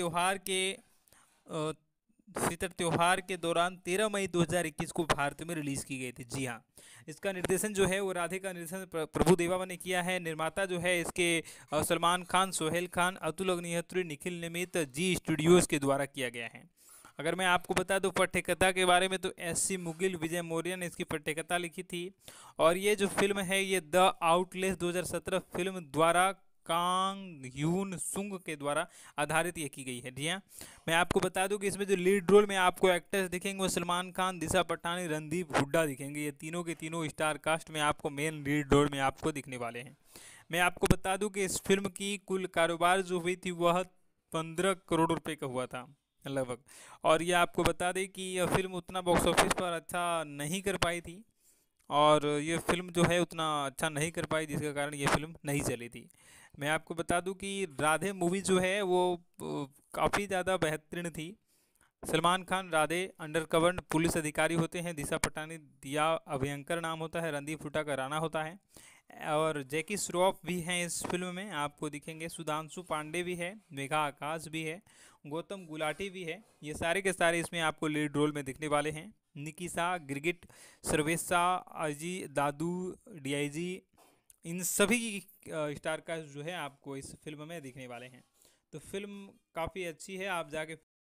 त्यौहार के दौरान 13 मई 2021 को भारत में रिलीज़ की गई थी। जी हाँ, इसका निर्देशन जो है वो राधे का निर्देशन प्रभु देवा ने किया है। निर्माता जो है इसके सलमान खान, सोहेल खान, अतुल अग्निहोत्री, निखिल निमित जी स्टूडियोज़ के द्वारा किया गया है। अगर मैं आपको बता दूं पठ्यकथा के बारे में, तो एस.सी. मुगिल विजय मौर्य ने इसकी पठ्यकथा लिखी थी। और ये जो फिल्म है ये द आउटलेस 2017 फिल्म द्वारा कांग ह्यून सुंग के द्वारा आधारित ये की गई है। जी हाँ, मैं आपको बता दूं कि इसमें जो लीड रोल में आपको एक्टर्स दिखेंगे वो सलमान खान, दिशा पटानी, रणदीप हुड्डा दिखेंगे। ये तीनों के तीनों स्टार कास्ट में आपको मेन लीड रोल में आपको दिखने वाले हैं। मैं आपको बता दूं कि इस फिल्म की कुल कारोबार जो हुई थी वह 15 करोड़ रुपए का हुआ था लगभग। और ये आपको बता दें कि यह फिल्म उतना बॉक्स ऑफिस पर अच्छा नहीं कर पाई थी, और ये फिल्म जो है उतना अच्छा नहीं कर पाई, जिसके कारण ये फिल्म नहीं चली थी। मैं आपको बता दूं कि राधे मूवी जो है वो काफ़ी ज़्यादा बेहतरीन थी। सलमान खान राधे अंडरकवर पुलिस अधिकारी होते हैं, दिशा पटानी दिया अभयंकर नाम होता है, रणदीप हुड्डा का राणा होता है, और जैकी श्रॉफ भी हैं इस फिल्म में आपको दिखेंगे, सुधांशु पांडे भी है, मेघा आकाश भी है, गौतम गुलाटी भी है। ये सारे के सारे इसमें आपको लीड रोल में दिखने वाले हैं। निकिसा गिरगिट, सर्वेशा, अजी दादू, डीआईजी, इन सभी स्टार कास्ट जो है आपको इस फिल्म में दिखने वाले हैं। तो फिल्म काफ़ी अच्छी है, आप जाके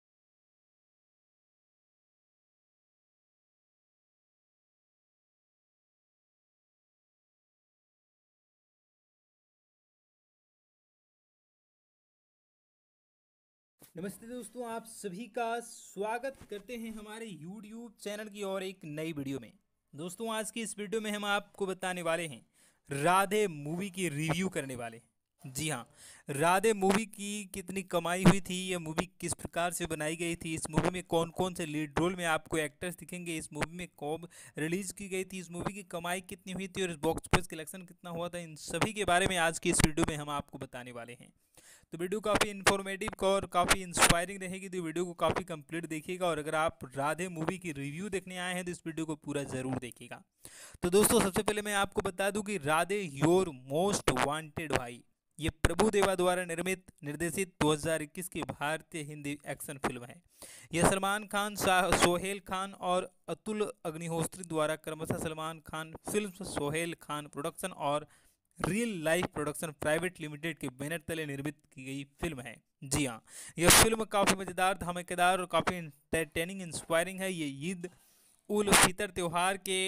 नमस्ते दोस्तों, आप सभी का स्वागत करते हैं हमारे YouTube चैनल की और एक नई वीडियो में। दोस्तों, आज की इस वीडियो में हम आपको बताने वाले हैं, राधे मूवी की रिव्यू करने वाले हैं। जी हाँ, राधे मूवी की कितनी कमाई हुई थी, यह मूवी किस प्रकार से बनाई गई थी, इस मूवी में कौन कौन से लीड रोल में आपको एक्टर्स दिखेंगे, इस मूवी में कब रिलीज की गई थी, इस मूवी की कमाई कितनी हुई थी और इस बॉक्स ऑफिस कलेक्शन कितना हुआ था, इन सभी के बारे में आज की इस वीडियो में हम आपको बताने वाले हैं। तो वीडियो काफ़ी इन्फॉर्मेटिव और काफ़ी इंस्पायरिंग रहेगी, तो वीडियो को काफ़ी कंप्लीट देखिएगा। और अगर आप राधे मूवी की रिव्यू देखने आए हैं तो इस वीडियो को पूरा ज़रूर देखिएगा। तो दोस्तों, सबसे पहले मैं आपको बता दूं कि राधे योर मोस्ट वांटेड भाई ये प्रभु देवा द्वारा निर्मित निर्देशित 2021 की भारतीय हिंदी एक्शन फिल्म है। यह सलमान खान, सोहेल खान और अतुल अग्निहोत्री द्वारा क्रमशः सलमान खान फिल्म, सोहेल खान प्रोडक्शन और real life production private limited के बैनर तले निर्मित की गई फिल्म है। जी हाँ, यह फिल्म काफ़ी मज़ेदार, धमाकेदार और काफ़ी एंटरटेनिंग, इंस्पायरिंग है। ये ईद उल फितर त्यौहार के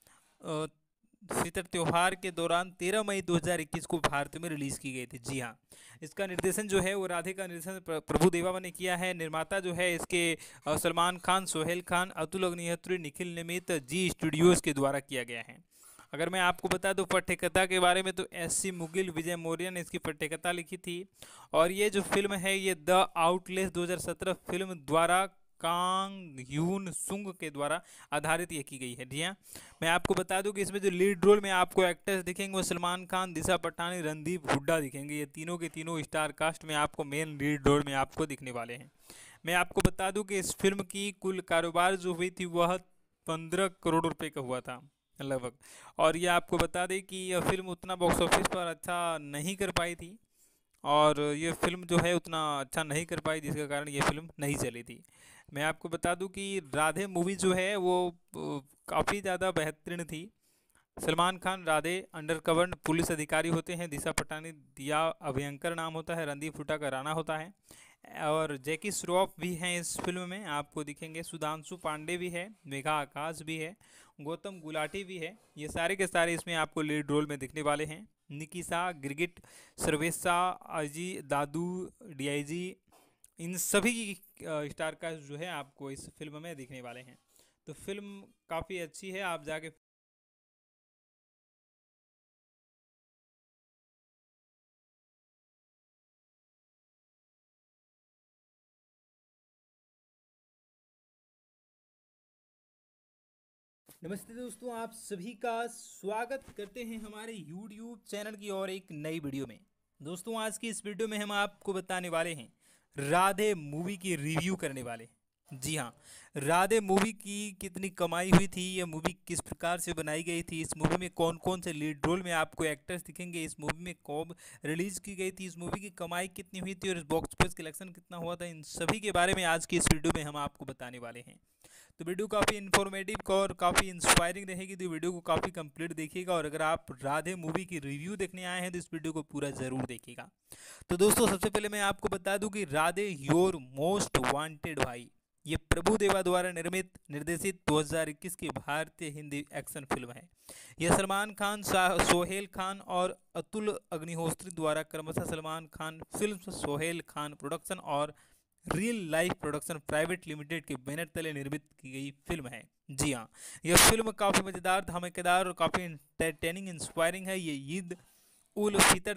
दौरान 13 मई 2021 को भारत में रिलीज़ की गई थी। जी हाँ, इसका निर्देशन जो है वो राधे का निर्देशन प्रभु देवा ने किया है। निर्माता जो है इसके सलमान खान, सोहेल खान, अतुल अग्निहोत्री, निखिल निमित जी स्टूडियोज़ के द्वारा किया गया है। अगर मैं आपको बता दूं पटकथा के बारे में, तो एस.सी. मुगिल विजय मौर्य ने इसकी पटकथा लिखी थी। और ये जो फिल्म है ये द आउटलेस 2017 फिल्म द्वारा कांग ह्यून सुंग के द्वारा आधारित ये की गई है। जी हाँ, मैं आपको बता दूं कि इसमें जो लीड रोल में आपको एक्टर्स दिखेंगे वो सलमान खान, दिशा पटानी, रणदीप हुड्डा दिखेंगे। ये तीनों के तीनों स्टार कास्ट में आपको मेन लीड रोल में आपको दिखने वाले हैं। मैं आपको बता दूं कि इस फिल्म की कुल कारोबार जो हुई थी वह 15 करोड़ रुपए का हुआ था लगभग। और ये आपको बता दें कि यह फिल्म उतना बॉक्स ऑफिस पर अच्छा नहीं कर पाई थी, और ये फिल्म जो है उतना अच्छा नहीं कर पाई, जिसके कारण ये फिल्म नहीं चली थी। मैं आपको बता दूं कि राधे मूवी जो है वो काफ़ी ज़्यादा बेहतरीन थी। सलमान खान राधे अंडरकवर पुलिस अधिकारी होते हैं, दिशा पटानी दिया अभयंकर नाम होता है, रणदीप हुड्डा का राणा होता है, और जैकी श्रॉफ भी हैं इस फिल्म में आपको दिखेंगे, सुधांशु पांडे भी है, मेघा आकाश भी है, गौतम गुलाटी भी है। ये सारे के सारे इसमें आपको लीड रोल में दिखने वाले हैं। निकिसा, गिरगिट, सर्वेशा, अजी, दादू, डीआईजी, इन सभी स्टार कास्ट जो है आपको इस फिल्म में दिखने वाले हैं। तो फिल्म काफ़ी अच्छी है, आप जाके नमस्ते दोस्तों, आप सभी का स्वागत करते हैं हमारे YouTube चैनल की और एक नई वीडियो में। दोस्तों, आज की इस वीडियो में हम आपको बताने वाले हैं, राधे मूवी की रिव्यू करने वाले हैं। जी हाँ, राधे मूवी की कितनी कमाई हुई थी, यह मूवी किस प्रकार से बनाई गई थी, इस मूवी में कौन कौन से लीड रोल में आपको एक्टर्स दिखेंगे, इस मूवी में कब रिलीज की गई थी, इस मूवी की कमाई कितनी हुई थी और इस बॉक्स ऑफिस कलेक्शन कितना हुआ था, इन सभी के बारे में आज की इस वीडियो में हम आपको बताने वाले हैं। तो वीडियो काफ़ी इन्फॉर्मेटिव और काफ़ी इंस्पायरिंग रहेगी, तो वीडियो को काफ़ी कंप्लीट देखिएगा। और अगर आप राधे मूवी की रिव्यू देखने आए हैं तो इस वीडियो को पूरा ज़रूर देखिएगा। तो दोस्तों, सबसे पहले मैं आपको बता दूं कि राधे योर मोस्ट वांटेड भाई ये प्रभु देवा द्वारा निर्मित निर्देशित 2021 की भारतीय हिंदी एक्शन फिल्म है। यह सलमान खान, सोहेल खान और अतुल अग्निहोत्री द्वारा क्रमशः सलमान खान फिल्म, सोहेल खान प्रोडक्शन और real life production private limited के बैनर तले निर्मित की गई फिल्म है। जी हाँ, यह फिल्म काफ़ी मज़ेदार, धमाकेदार और काफ़ी एंटरटेनिंग, इंस्पायरिंग है। ये ईद उल फितर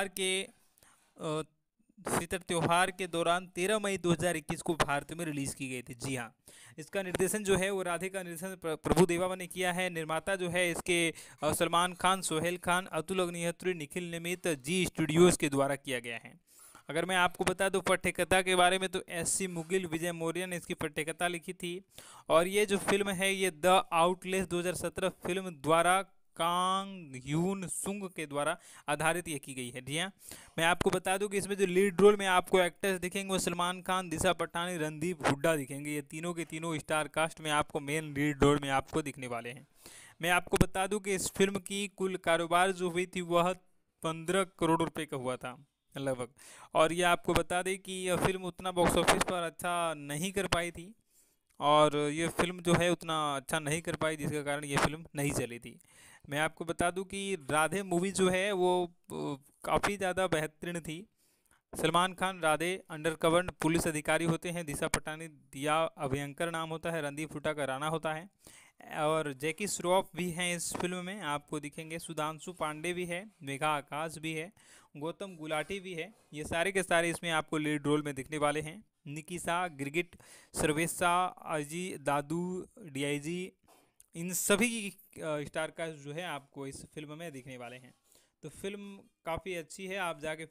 त्यौहार के दौरान 13 मई 2021 को भारत में रिलीज़ की गई थी। जी हाँ, इसका निर्देशन जो है वो राधे का निर्देशन प्रभु देवा ने किया है। निर्माता जो है इसके सलमान खान, सोहेल खान, अतुल अग्निहोत्री, निखिल निमित जी स्टूडियोज़ के द्वारा किया गया है। अगर मैं आपको बता दूं पटकथा के बारे में, तो एस.सी. मुगिल विजय मौर्य ने इसकी पटकथा लिखी थी। और ये जो फिल्म है ये द आउटलेस 2017 फिल्म द्वारा कांग ह्यून सुंग के द्वारा आधारित ये की गई है। जी हाँ, मैं आपको बता दूं कि इसमें जो लीड रोल में आपको एक्टर्स दिखेंगे वो सलमान खान, दिशा पटानी, रणदीप हुड्डा दिखेंगे। ये तीनों के तीनों स्टार कास्ट में आपको मेन लीड रोल में आपको दिखने वाले हैं। मैं आपको बता दूं कि इस फिल्म की कुल कारोबार जो हुई थी वह 15 करोड़ रुपए का हुआ था लगभग। और ये आपको बता दें कि यह फिल्म उतना बॉक्स ऑफिस पर अच्छा नहीं कर पाई थी, और ये फिल्म जो है उतना अच्छा नहीं कर पाई, जिसके कारण ये फिल्म नहीं चली थी। मैं आपको बता दूं कि राधे मूवी जो है वो काफ़ी ज़्यादा बेहतरीन थी। सलमान खान राधे अंडरकवर पुलिस अधिकारी होते हैं, दिशा पटानी दिया अभयंकर नाम होता है, रणदीप हुड्डा का राणा होता है, और जैकी श्रॉफ भी हैं इस फिल्म में आपको दिखेंगे, सुधांशु पांडे भी है, मेघा आकाश भी है, गौतम गुलाटी भी है। ये सारे के सारे इसमें आपको लीड रोल में दिखने वाले हैं। निकिसा, गिरगिट, सर्वेशा, अजी, दादू, डीआईजी, इन सभी स्टार कास्ट जो है आपको इस फिल्म में दिखने वाले हैं। तो फिल्म काफ़ी अच्छी है, आप जाके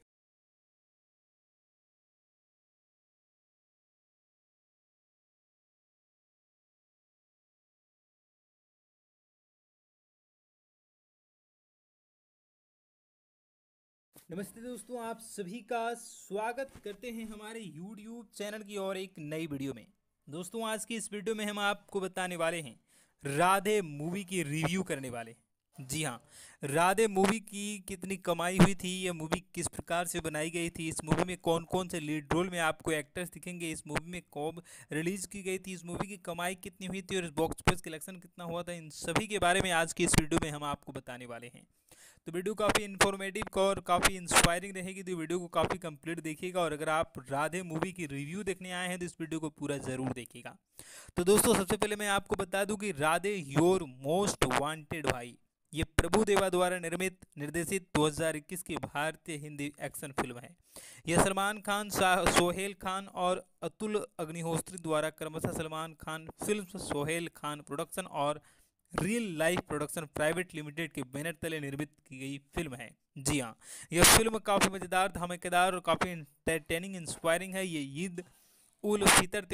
नमस्ते दोस्तों, आप सभी का स्वागत करते हैं हमारे YouTube चैनल की और एक नई वीडियो में। दोस्तों, आज की इस वीडियो में हम आपको बताने वाले हैं, राधे मूवी की रिव्यू करने वाले हैं। जी हाँ, राधे मूवी की कितनी कमाई हुई थी, यह मूवी किस प्रकार से बनाई गई थी, इस मूवी में कौन कौन से लीड रोल में आपको एक्टर्स दिखेंगे, इस मूवी में कब रिलीज की गई थी, इस मूवी की कमाई कितनी हुई थी और इस बॉक्स ऑफिस कलेक्शन कितना हुआ था, इन सभी के बारे में आज की इस वीडियो में हम आपको बताने वाले हैं। तो वीडियो काफ़ी इन्फॉर्मेटिव और काफ़ी इंस्पायरिंग रहेगी, तो वीडियो को काफ़ी कंप्लीट देखिएगा। और अगर आप राधे मूवी की रिव्यू देखने आए हैं तो इस वीडियो को पूरा ज़रूर देखिएगा। तो दोस्तों, सबसे पहले मैं आपको बता दूं कि राधे योर मोस्ट वांटेड भाई ये प्रभु देवा द्वारा निर्मित निर्देशित 2021 की भारतीय हिंदी एक्शन फिल्म है। यह सलमान खान, सोहेल खान और अतुल अग्निहोत्री द्वारा क्रमशः सलमान खान फिल्म, सोहेल खान प्रोडक्शन और real life production private limited के बैनर तले निर्मित की गई फिल्म है। जी हाँ, यह फिल्म काफ़ी मज़ेदार, धमाकेदार और काफ़ी एंटरटेनिंग, इंस्पायरिंग है। ये ईद उल फितर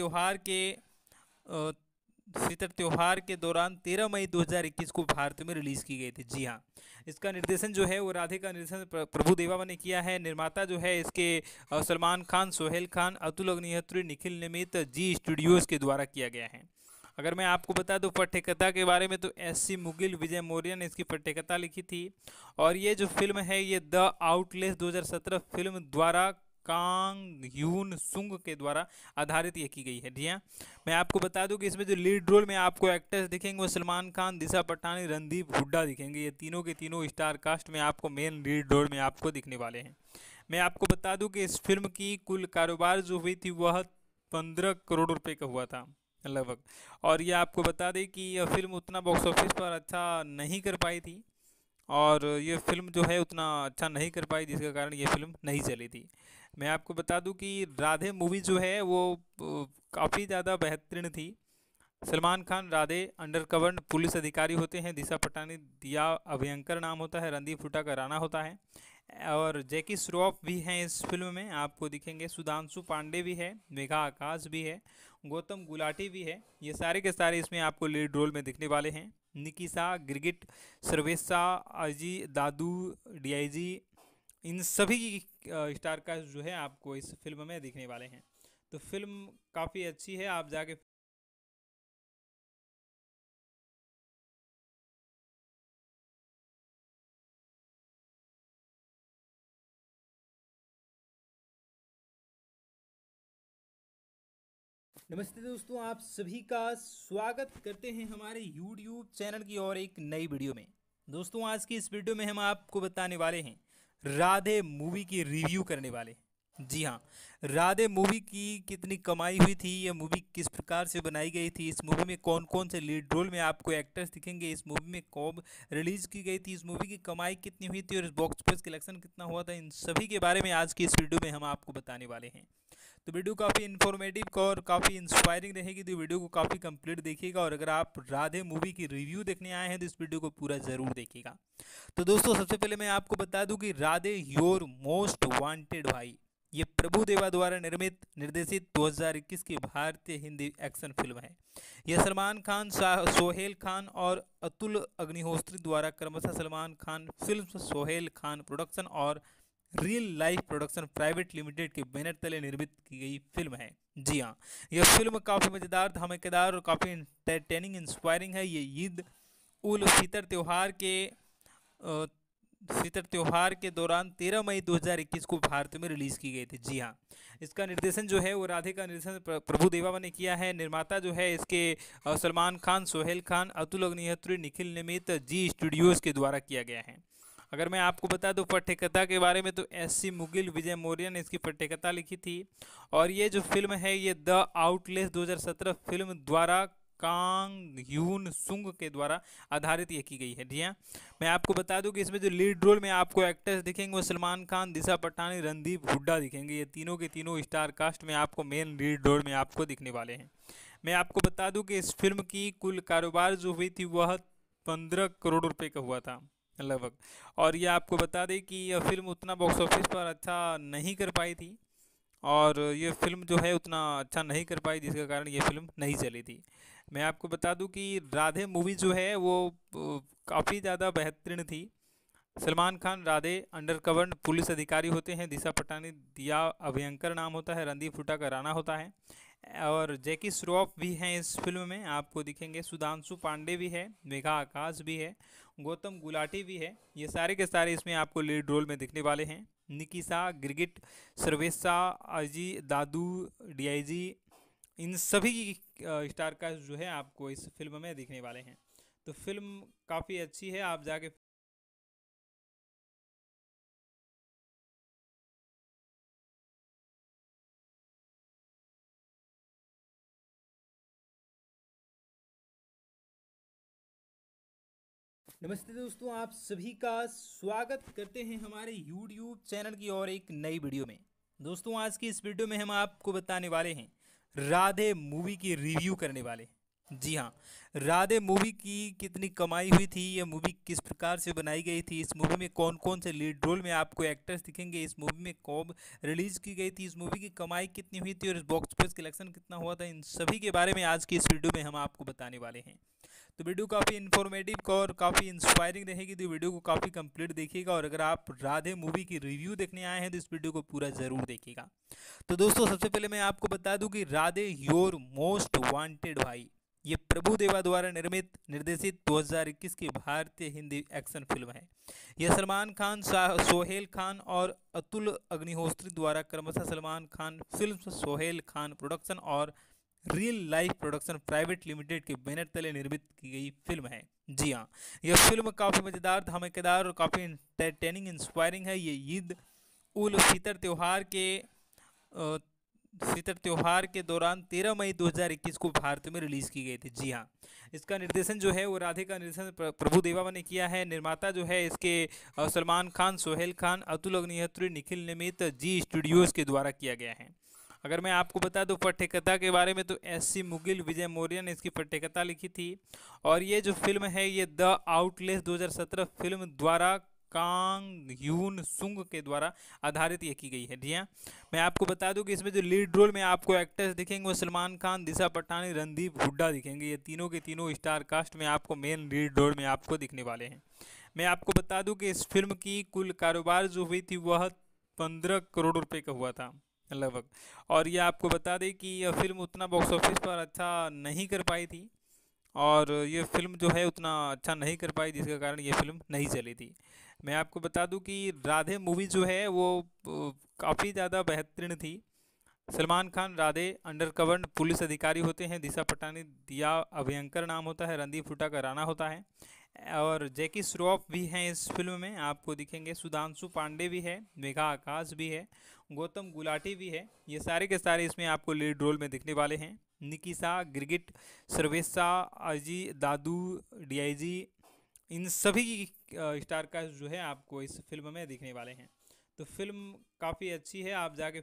त्यौहार के दौरान 13 मई 2021 को भारत में रिलीज़ की गई थी। जी हाँ, इसका निर्देशन जो है वो राधे का निर्देशन प्रभु देवा ने किया है। निर्माता जो है इसके सलमान खान, सोहेल खान, अतुल अग्निहोत्री, निखिल निमित जी स्टूडियोज़ के द्वारा किया गया है। अगर मैं आपको बता दूं पटकथा के बारे में, तो एस.सी. मुगिल विजय मौर्य ने इसकी पटकथा लिखी थी। और ये जो फिल्म है ये द आउटलेस 2017 फिल्म द्वारा कांग ह्यून सुंग के द्वारा आधारित ये की गई है। जी हाँ, मैं आपको बता दूं कि इसमें जो लीड रोल में आपको एक्टर्स दिखेंगे वो सलमान खान, दिशा पटानी, रणदीप हुड्डा दिखेंगे। ये तीनों के तीनों स्टार कास्ट में आपको मेन लीड रोल में आपको दिखने वाले हैं। मैं आपको बता दूं कि इस फिल्म की कुल कारोबार जो हुई थी वह 15 करोड़ रुपए का हुआ था लगभग। और ये आपको बता दें कि यह फिल्म उतना बॉक्स ऑफिस पर अच्छा नहीं कर पाई थी, और ये फिल्म जो है उतना अच्छा नहीं कर पाई, जिसके कारण ये फिल्म नहीं चली थी। मैं आपको बता दूं कि राधे मूवी जो है वो काफ़ी ज़्यादा बेहतरीन थी। सलमान खान राधे अंडरकवर पुलिस अधिकारी होते हैं, दिशा पटानी दिया अभयंकर नाम होता है, रणदीप हुड्डा का राणा होता है, और जैकी श्रॉफ भी हैं इस फिल्म में आपको दिखेंगे, सुधांशु पांडे भी है, मेघा आकाश भी है, गौतम गुलाटी भी है। ये सारे के सारे इसमें आपको लीड रोल में दिखने वाले हैं। निकिसा, गिरगिट, सर्वेशा, अजी, दादू, डीआईजी, इन सभी स्टार कास्ट जो है आपको इस फिल्म में दिखने वाले हैं। तो फिल्म काफ़ी अच्छी है, आप जाके नमस्ते दोस्तों, आप सभी का स्वागत करते हैं हमारे YouTube चैनल की और एक नई वीडियो में। दोस्तों, आज की इस वीडियो में हम आपको बताने वाले हैं, राधे मूवी की रिव्यू करने वाले हैं। जी हाँ, राधे मूवी की कितनी कमाई हुई थी, यह मूवी किस प्रकार से बनाई गई थी, इस मूवी में कौन कौन से लीड रोल में आपको एक्टर्स दिखेंगे, इस मूवी में कब रिलीज की गई थी, इस मूवी की कमाई कितनी हुई थी और इस बॉक्स ऑफिस कलेक्शन कितना हुआ था, इन सभी के बारे में आज की इस वीडियो में हम आपको बताने वाले हैं। तो वीडियो काफ़ी इन्फॉर्मेटिव और काफ़ी इंस्पायरिंग रहेगी, तो वीडियो को काफ़ी कंप्लीट देखिएगा। और अगर आप राधे मूवी की रिव्यू देखने आए हैं तो इस वीडियो को पूरा ज़रूर देखिएगा। तो दोस्तों, सबसे पहले मैं आपको बता दूं कि राधे योर मोस्ट वांटेड भाई ये प्रभु देवा द्वारा निर्मित निर्देशित 2021 की भारतीय हिंदी एक्शन फिल्म है। यह सलमान खान, सोहेल खान और अतुल अग्निहोत्री द्वारा क्रमशः सलमान खान फिल्म, सोहेल खान प्रोडक्शन और real life production private limited के बैनर तले निर्मित की गई फिल्म है। जी हाँ, यह फिल्म काफ़ी मज़ेदार, धमाकेदार और काफ़ी एंटरटेनिंग, इंस्पायरिंग है। ये ईद उल फितर त्यौहार के दौरान 13 मई 2021 को भारत में रिलीज़ की गई थी। जी हाँ, इसका निर्देशन जो है वो राधे का निर्देशन प्रभु देवा ने किया है। निर्माता जो है इसके सलमान खान, सोहेल खान, अतुल अग्निहोत्री, निखिल निमित जी स्टूडियोज़ के द्वारा किया गया है। अगर मैं आपको बता दूं पटकथा के बारे में, तो एस.सी. मुगिल विजय मौर्य ने इसकी पटकथा लिखी थी। और ये जो फिल्म है ये द आउटलेस 2017 फिल्म द्वारा कांग ह्यून सुंग के द्वारा आधारित ये की गई है। जी हाँ, मैं आपको बता दूं कि इसमें जो लीड रोल में आपको एक्टर्स दिखेंगे वो सलमान खान, दिशा पटानी, रणदीप हुड्डा दिखेंगे। ये तीनों के तीनों स्टार कास्ट में आपको मेन लीड रोल में आपको दिखने वाले हैं। मैं आपको बता दूं कि इस फिल्म की कुल कारोबार जो हुई थी वह 15 करोड़ रुपए का हुआ था लगभग। और ये आपको बता दें कि यह फिल्म उतना बॉक्स ऑफिस पर अच्छा नहीं कर पाई थी, और ये फिल्म जो है उतना अच्छा नहीं कर पाई, जिसके कारण ये फिल्म नहीं चली थी। मैं आपको बता दूं कि राधे मूवी जो है वो काफ़ी ज़्यादा बेहतरीन थी। सलमान खान राधे अंडरकवर पुलिस अधिकारी होते हैं, दिशा पटानी दिया अभयंकर नाम होता है, रणदीप हुड्डा का राणा होता है, और जैकी श्रॉफ भी हैं इस फिल्म में आपको दिखेंगे, सुधांशु पांडे भी है, मेघा आकाश भी है, गौतम गुलाटी भी है। ये सारे के सारे इसमें आपको लीड रोल में दिखने वाले हैं। निकिसा गिरगिट, सर्वेशा, अजी दादू, डीआईजी, इन सभी स्टार कास्ट जो है आपको इस फिल्म में दिखने वाले हैं। तो फिल्म काफ़ी अच्छी है, आप जाके नमस्ते दोस्तों, आप सभी का स्वागत करते हैं हमारे YouTube चैनल की और एक नई वीडियो में। दोस्तों, आज की इस वीडियो में हम आपको बताने वाले हैं, राधे मूवी की रिव्यू करने वाले हैं। जी हाँ, राधे मूवी की कितनी कमाई हुई थी, यह मूवी किस प्रकार से बनाई गई थी, इस मूवी में कौन कौन से लीड रोल में आपको एक्टर्स दिखेंगे, इस मूवी में कब रिलीज की गई थी, इस मूवी की कमाई कितनी हुई थी और इस बॉक्स ऑफिस कलेक्शन कितना हुआ था, इन सभी के बारे में आज की इस वीडियो में हम आपको बताने वाले हैं। तो वीडियो काफ़ी इन्फॉर्मेटिव और काफ़ी इंस्पायरिंग रहेगी, तो वीडियो को काफ़ी कंप्लीट देखिएगा। और अगर आप राधे मूवी की रिव्यू देखने आए हैं तो इस वीडियो को पूरा ज़रूर देखिएगा। तो दोस्तों, सबसे पहले मैं आपको बता दूं कि राधे योर मोस्ट वांटेड भाई, ये प्रभु देवा द्वारा निर्मित निर्देशित 2021 की भारतीय हिंदी एक्शन फिल्म है। यह सलमान खान, सोहेल खान और अतुल अग्निहोत्री द्वारा क्रमशः सलमान खान फिल्म, सोहेल खान प्रोडक्शन और real life production private limited के बैनर तले निर्मित की गई फिल्म है। जी हाँ, यह फिल्म काफ़ी मज़ेदार, धमाकेदार और काफ़ी एंटरटेनिंग, इंस्पायरिंग है। ये ईद उल फितर त्यौहार के दौरान 13 मई 2021 को भारत में रिलीज़ की गई थी। जी हाँ, इसका निर्देशन जो है वो राधे का निर्देशन प्रभु देवा ने किया है। निर्माता जो है इसके सलमान खान, सोहेल खान, अतुल अग्निहोत्री, निखिल निमित जी स्टूडियोज़ के द्वारा किया गया है। अगर मैं आपको बता दूं पठ्यकथा के बारे में, तो एस.सी. मुगिल, विजय मौर्य ने इसकी पठ्यकथा लिखी थी। और ये जो फिल्म है ये द आउटलेस 2017 फिल्म द्वारा कांग यून सुंग के द्वारा आधारित ये की गई है। जी हाँ, मैं आपको बता दूं कि इसमें जो लीड रोल में आपको एक्टर्स दिखेंगे वो सलमान खान, दिशा पटानी, रणदीप हुड्डा दिखेंगे। ये तीनों के तीनों स्टार कास्ट में आपको मेन लीड रोल में आपको दिखने वाले हैं। मैं आपको बता दूं कि इस फिल्म की कुल कारोबार जो हुई थी वह 15 करोड़ रुपए का हुआ था लगभग। और ये आपको बता दें कि यह फिल्म उतना बॉक्स ऑफिस पर अच्छा नहीं कर पाई थी, और ये फिल्म जो है उतना अच्छा नहीं कर पाई, जिसके कारण ये फिल्म नहीं चली थी। मैं आपको बता दूं कि राधे मूवी जो है वो काफ़ी ज़्यादा बेहतरीन थी। सलमान खान राधे अंडरकवर पुलिस अधिकारी होते हैं, दिशा पटानी दिया अभयंकर नाम होता है, रणदीप हुड्डा का राणा होता है, और जैकी श्रॉफ भी हैं इस फिल्म में आपको दिखेंगे, सुधांशु पांडे भी है, मेघा आकाश भी है, गौतम गुलाटी भी है। ये सारे के सारे इसमें आपको लीड रोल में दिखने वाले हैं। निकिसा गिरगिट, सर्वेशा, अजी दादू, डीआईजी, इन सभी स्टार कास्ट जो है आपको इस फिल्म में दिखने वाले हैं। तो फिल्म काफ़ी अच्छी है, आप जाके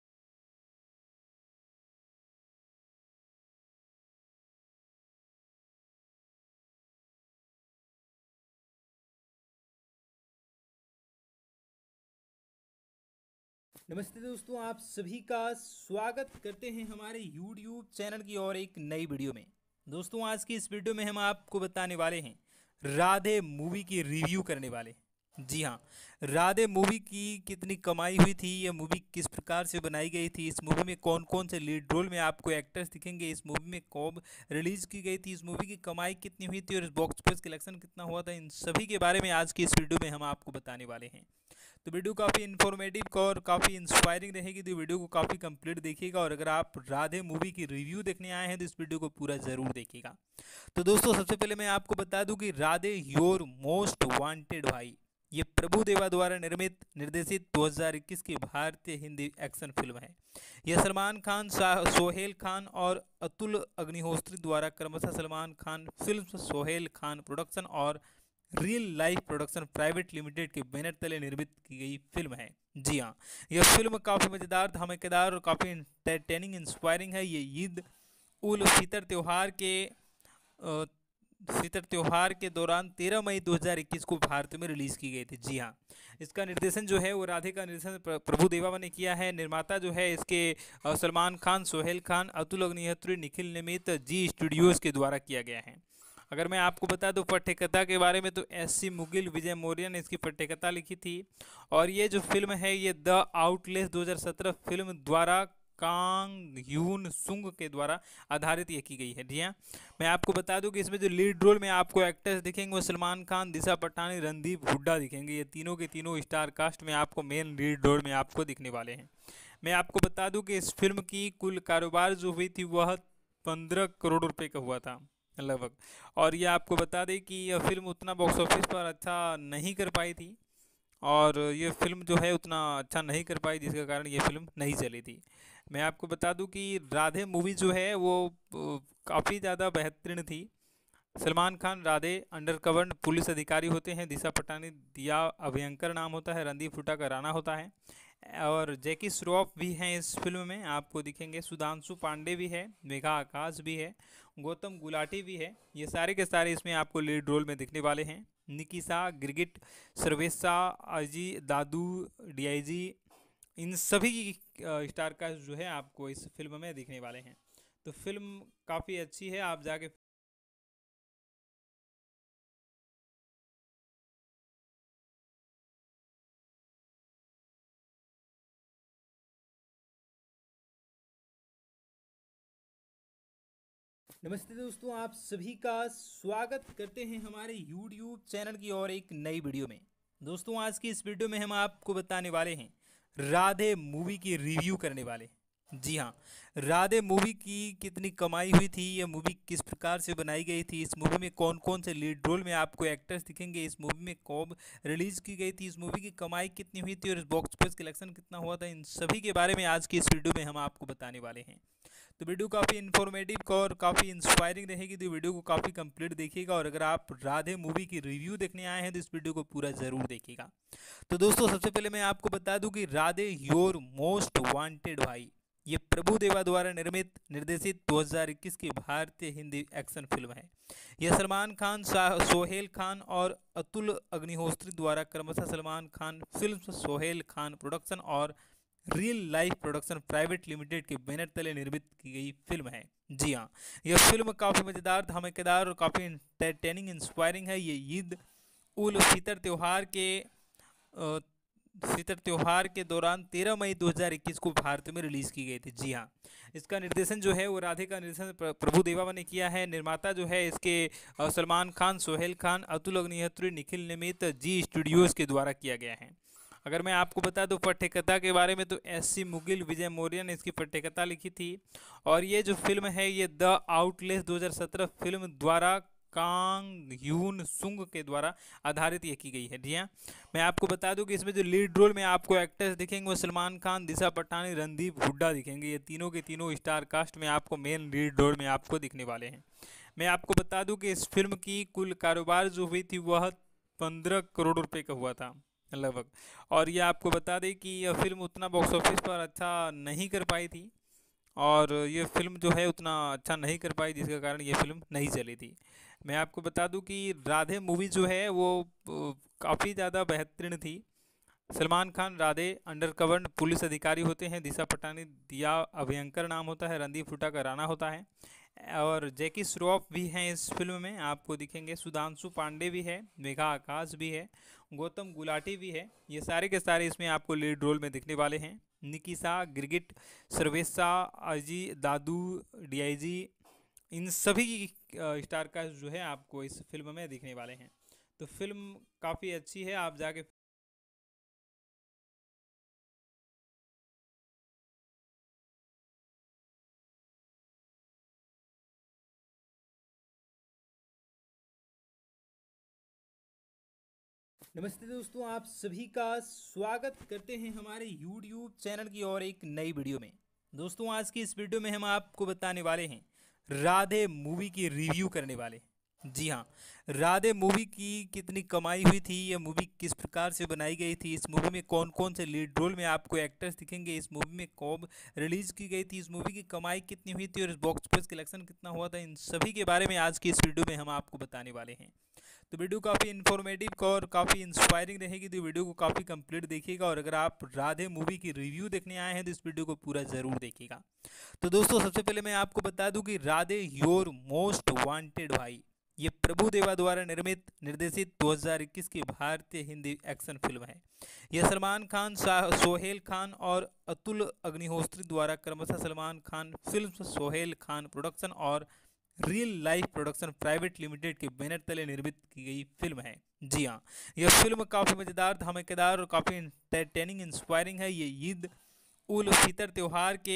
नमस्ते दोस्तों, आप सभी का स्वागत करते हैं हमारे YouTube चैनल की और एक नई वीडियो में। दोस्तों, आज की इस वीडियो में हम आपको बताने वाले हैं, राधे मूवी की रिव्यू करने वाले हैं। जी हाँ, राधे मूवी की कितनी कमाई हुई थी, यह मूवी किस प्रकार से बनाई गई थी, इस मूवी में कौन कौन से लीड रोल में आपको एक्टर्स दिखेंगे, इस मूवी में कब रिलीज़ की गई थी, इस मूवी की कमाई कितनी हुई थी और इस बॉक्स ऑफिस कलेक्शन कितना हुआ था, इन सभी के बारे में आज की इस वीडियो में हम आपको बताने वाले हैं। तो वीडियो काफ़ी इन्फॉर्मेटिव और काफ़ी इंस्पायरिंग रहेगी, तो वीडियो को काफ़ी कंप्लीट देखिएगा। और अगर आप राधे मूवी की रिव्यू देखने आए हैं तो इस वीडियो को पूरा ज़रूर देखिएगा। तो दोस्तों, सबसे पहले मैं आपको बता दूं कि राधे योर मोस्ट वांटेड भाई, ये प्रभु देवा द्वारा निर्मित निर्देशित 2021 की भारतीय हिंदी एक्शन फिल्म है। यह सलमान खान, सोहेल खान और अतुल अग्निहोत्री द्वारा क्रमशः सलमान खान फिल्म, सोहेल खान प्रोडक्शन और real life production private limited के बैनर तले निर्मित की गई फिल्म है। जी हाँ, यह फिल्म काफ़ी मज़ेदार, धमाकेदार और काफ़ी एंटरटेनिंग, इंस्पायरिंग है। ये ईद उल फितर त्यौहार के दौरान 13 मई 2021 को भारत में रिलीज़ की गई थी। जी हाँ, इसका निर्देशन जो है वो राधे का निर्देशन प्रभु देवा ने किया है। निर्माता जो है इसके सलमान खान, सोहेल खान, अतुल अग्निहोत्री, निखिल निमित जी स्टूडियोज़ के द्वारा किया गया है। अगर मैं आपको बता दूं पटकथा के बारे में, तो एस.सी. मुगिल विजय मौर्य ने इसकी पटकथा लिखी थी। और ये जो फिल्म है ये द आउटलेस 2017 फिल्म द्वारा कांग ह्यून सुंग के द्वारा आधारित ये की गई है। जी हाँ, मैं आपको बता दूं कि इसमें जो लीड रोल में आपको एक्टर्स दिखेंगे वो सलमान खान, दिशा पटानी, रणदीप हुड्डा दिखेंगे। ये तीनों के तीनों स्टार कास्ट में आपको मेन लीड रोल में आपको दिखने वाले हैं। मैं आपको बता दूं कि इस फिल्म की कुल कारोबार जो हुई थी वह 15 करोड़ रुपए का हुआ था लगभग। और ये आपको बता दें कि यह फिल्म उतना बॉक्स ऑफिस पर अच्छा नहीं कर पाई थी, और ये फिल्म जो है उतना अच्छा नहीं कर पाई, जिसके कारण ये फिल्म नहीं चली थी। मैं आपको बता दूं कि राधे मूवी जो है वो काफ़ी ज़्यादा बेहतरीन थी। सलमान खान राधे अंडरकवर पुलिस अधिकारी होते हैं, दिशा पटानी दिया अभयंकर नाम होता है, रणदीप हुड्डा का राणा होता है, और जैकी श्रॉफ भी हैं इस फिल्म में आपको दिखेंगे, सुधांशु पांडे भी है, मेघा आकाश भी है, गौतम गुलाटी भी है। ये सारे के सारे इसमें आपको लीड रोल में दिखने वाले हैं। निकिसा गिरगिट, सर्वेशा, अजी दादू, डीआईजी, इन सभी स्टार कास्ट जो है आपको इस फिल्म में दिखने वाले हैं। तो फिल्म काफ़ी अच्छी है, आप जाके नमस्ते दोस्तों, आप सभी का स्वागत करते हैं हमारे YouTube चैनल की और एक नई वीडियो में। दोस्तों, आज की इस वीडियो में हम आपको बताने वाले हैं राधे मूवी की रिव्यू करने वाले हैं। जी हाँ, राधे मूवी की कितनी कमाई हुई थी, ये मूवी किस प्रकार से बनाई गई थी, इस मूवी में कौन कौन से लीड रोल में आपको एक्टर्स दिखेंगे, इस मूवी में कब रिलीज की गई थी, इस मूवी की कमाई कितनी हुई थी और इस बॉक्स ऑफिस कलेक्शन कितना हुआ था, इन सभी के बारे में आज की इस वीडियो में हम आपको बताने वाले हैं। तो वीडियो काफ़ी इन्फॉर्मेटिव और काफ़ी इंस्पायरिंग रहेगी, तो वीडियो को काफ़ी कंप्लीट देखिएगा। और अगर आप राधे मूवी की रिव्यू देखने आए हैं तो इस वीडियो को पूरा ज़रूर देखिएगा। तो दोस्तों, सबसे पहले मैं आपको बता दूं कि राधे योर मोस्ट वांटेड भाई ये प्रभु देवा द्वारा निर्मित निर्देशित 2021 की भारतीय हिंदी एक्शन फिल्म है। यह सलमान खान, सोहेल खान और अतुल अग्निहोत्री द्वारा क्रमशः सलमान खान फिल्म, सोहेल खान प्रोडक्शन और real life production private limited के बैनर तले निर्मित की गई फिल्म है। जी हाँ, यह फिल्म काफ़ी मज़ेदार, धमाकेदार और काफ़ी एंटरटेनिंग, इंस्पायरिंग है। ये ईद उल फितर त्यौहार के दौरान 13 मई 2021 को भारत में रिलीज़ की गई थी। जी हाँ, इसका निर्देशन जो है वो राधे का निर्देशन प्रभु देवा ने किया है। निर्माता जो है इसके सलमान खान, सोहेल खान, अतुल अग्निहोत्री, निखिल निमित जी स्टूडियोज़ के द्वारा किया गया है। अगर मैं आपको बता दूं पटकथा के बारे में, तो एस.सी. मुगिल विजय मौर्य ने इसकी पटकथा लिखी थी। और ये जो फिल्म है ये द आउटलेस 2017 फिल्म द्वारा कांग ह्यून सुंग के द्वारा आधारित ये की गई है। जी हाँ, मैं आपको बता दूं कि इसमें जो लीड रोल में आपको एक्टर्स दिखेंगे वो सलमान खान, दिशा पटानी, रणदीप हुड्डा दिखेंगे। ये तीनों के तीनों स्टार कास्ट में आपको मेन लीड रोल में आपको दिखने वाले हैं। मैं आपको बता दूं कि इस फिल्म की कुल कारोबार जो हुई थी वह 15 करोड़ रुपए का हुआ था लगभग। और ये आपको बता दें कि यह फिल्म उतना बॉक्स ऑफिस पर अच्छा नहीं कर पाई थी, और ये फिल्म जो है उतना अच्छा नहीं कर पाई, जिसके कारण ये फिल्म नहीं चली थी। मैं आपको बता दूं कि राधे मूवी जो है वो काफ़ी ज़्यादा बेहतरीन थी। सलमान खान राधे अंडरकवर पुलिस अधिकारी होते हैं, दिशा पटानी दिया अभयंकर नाम होता है, रणदीप हुड्डा का राणा होता है, और जैकी श्रॉफ भी हैं इस फिल्म में आपको दिखेंगे, सुधांशु पांडे भी है, मेघा आकाश भी है, गौतम गुलाटी भी है। ये सारे के सारे इसमें आपको लीड रोल में दिखने वाले हैं। निकिसा गिरगिट, सर्वेशा, अजी दादू, डीआईजी, इन सभी स्टार कास्ट जो है आपको इस फिल्म में दिखने वाले हैं। तो फिल्म काफ़ी अच्छी है, आप जाके नमस्ते दोस्तों, आप सभी का स्वागत करते हैं हमारे YouTube चैनल की और एक नई वीडियो में। दोस्तों, आज की इस वीडियो में हम आपको बताने वाले हैं राधे मूवी की रिव्यू करने वाले हैं। जी हाँ, राधे मूवी की कितनी कमाई हुई थी, यह मूवी किस प्रकार से बनाई गई थी, इस मूवी में कौन कौन से लीड रोल में आपको एक्टर्स दिखेंगे, इस मूवी में कब रिलीज की गई थी, इस मूवी की कमाई कितनी हुई थी और इस बॉक्स ऑफिस कलेक्शन कितना हुआ था, इन सभी के बारे में आज की इस वीडियो में हम आपको बताने वाले हैं। तो वीडियो काफ़ी इन्फॉर्मेटिव और काफ़ी इंस्पायरिंग रहेगी, तो वीडियो को काफ़ी कंप्लीट देखिएगा। और अगर आप राधे मूवी की रिव्यू देखने आए हैं तो इस वीडियो को पूरा ज़रूर देखिएगा। तो दोस्तों, सबसे पहले मैं आपको बता दूं कि राधे योर मोस्ट वांटेड भाई ये प्रभु देवा द्वारा निर्मित निर्देशित 2021 की भारतीय हिंदी एक्शन फिल्म है। यह सलमान खान, सोहेल खान और अतुल अग्निहोत्री द्वारा क्रमशः सलमान खान फिल्म, सोहेल खान प्रोडक्शन और real life production private limited के बैनर तले निर्मित की गई फिल्म है। जी हाँ, यह फिल्म काफ़ी मज़ेदार, धमाकेदार और काफ़ी एंटरटेनिंग, इंस्पायरिंग है। ये ईद उल फितर त्यौहार के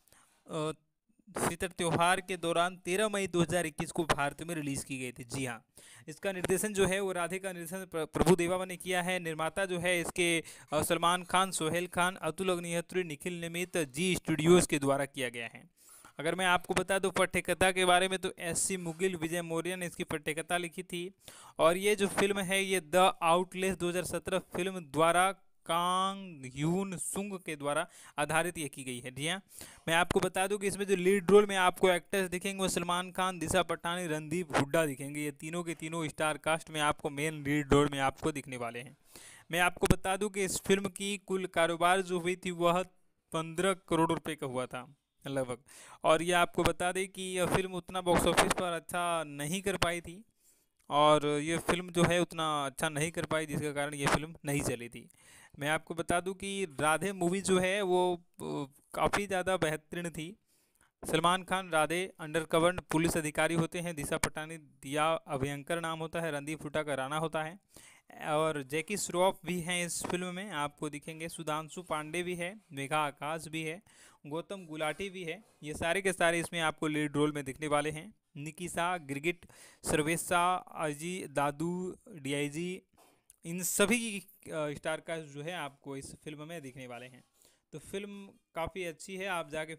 दौरान 13 मई 2021 को भारत में रिलीज़ की गई थी। जी हाँ, इसका निर्देशन जो है वो राधिका निर्देशन प्रभु देवा ने किया है। निर्माता जो है इसके सलमान खान, सोहेल खान, अतुल अग्निहोत्री, निखिल निमित जी स्टूडियोज़ के द्वारा किया गया है। अगर मैं आपको बता दूं पटकथा के बारे में, तो एस.सी. मुगिल, विजय मौर्य ने इसकी पटकथा लिखी थी। और ये जो फिल्म है ये द आउटलेट 2017 फिल्म द्वारा कांग ह्यून सुंग के द्वारा आधारित ये की गई है। जी हाँ, मैं आपको बता दूं कि इसमें जो लीड रोल में आपको एक्टर्स दिखेंगे वो सलमान खान, दिशा पटानी, रणदीप हुड्डा दिखेंगे। ये तीनों के तीनों स्टार कास्ट में आपको मेन लीड रोल में आपको दिखने वाले हैं। मैं आपको बता दूं कि इस फिल्म की कुल कारोबार जो हुई थी वह 15 करोड़ रुपए का हुआ था लगभग। और ये आपको बता दें कि यह फिल्म उतना बॉक्स ऑफिस पर अच्छा नहीं कर पाई थी, और ये फिल्म जो है उतना अच्छा नहीं कर पाई, जिसके कारण ये फिल्म नहीं चली थी। मैं आपको बता दूं कि राधे मूवी जो है वो काफ़ी ज़्यादा बेहतरीन थी। सलमान खान राधे अंडरकवर पुलिस अधिकारी होते हैं, दिशा पटानी दिया अभयंकर नाम होता है, रणदीप हुड्डा का राणा होता है, और जैकी श्रॉफ भी हैं इस फिल्म में आपको दिखेंगे। सुधांशु पांडे भी है, मेघा आकाश भी है, गौतम गुलाटी भी है। ये सारे के सारे इसमें आपको लीड रोल में दिखने वाले हैं। निकिसा, गिरगिट, सर्वेशा, अजी, दादू, डीआईजी, इन सभी स्टार कास्ट जो है आपको इस फिल्म में दिखने वाले हैं। तो फिल्म काफ़ी अच्छी है, आप जाके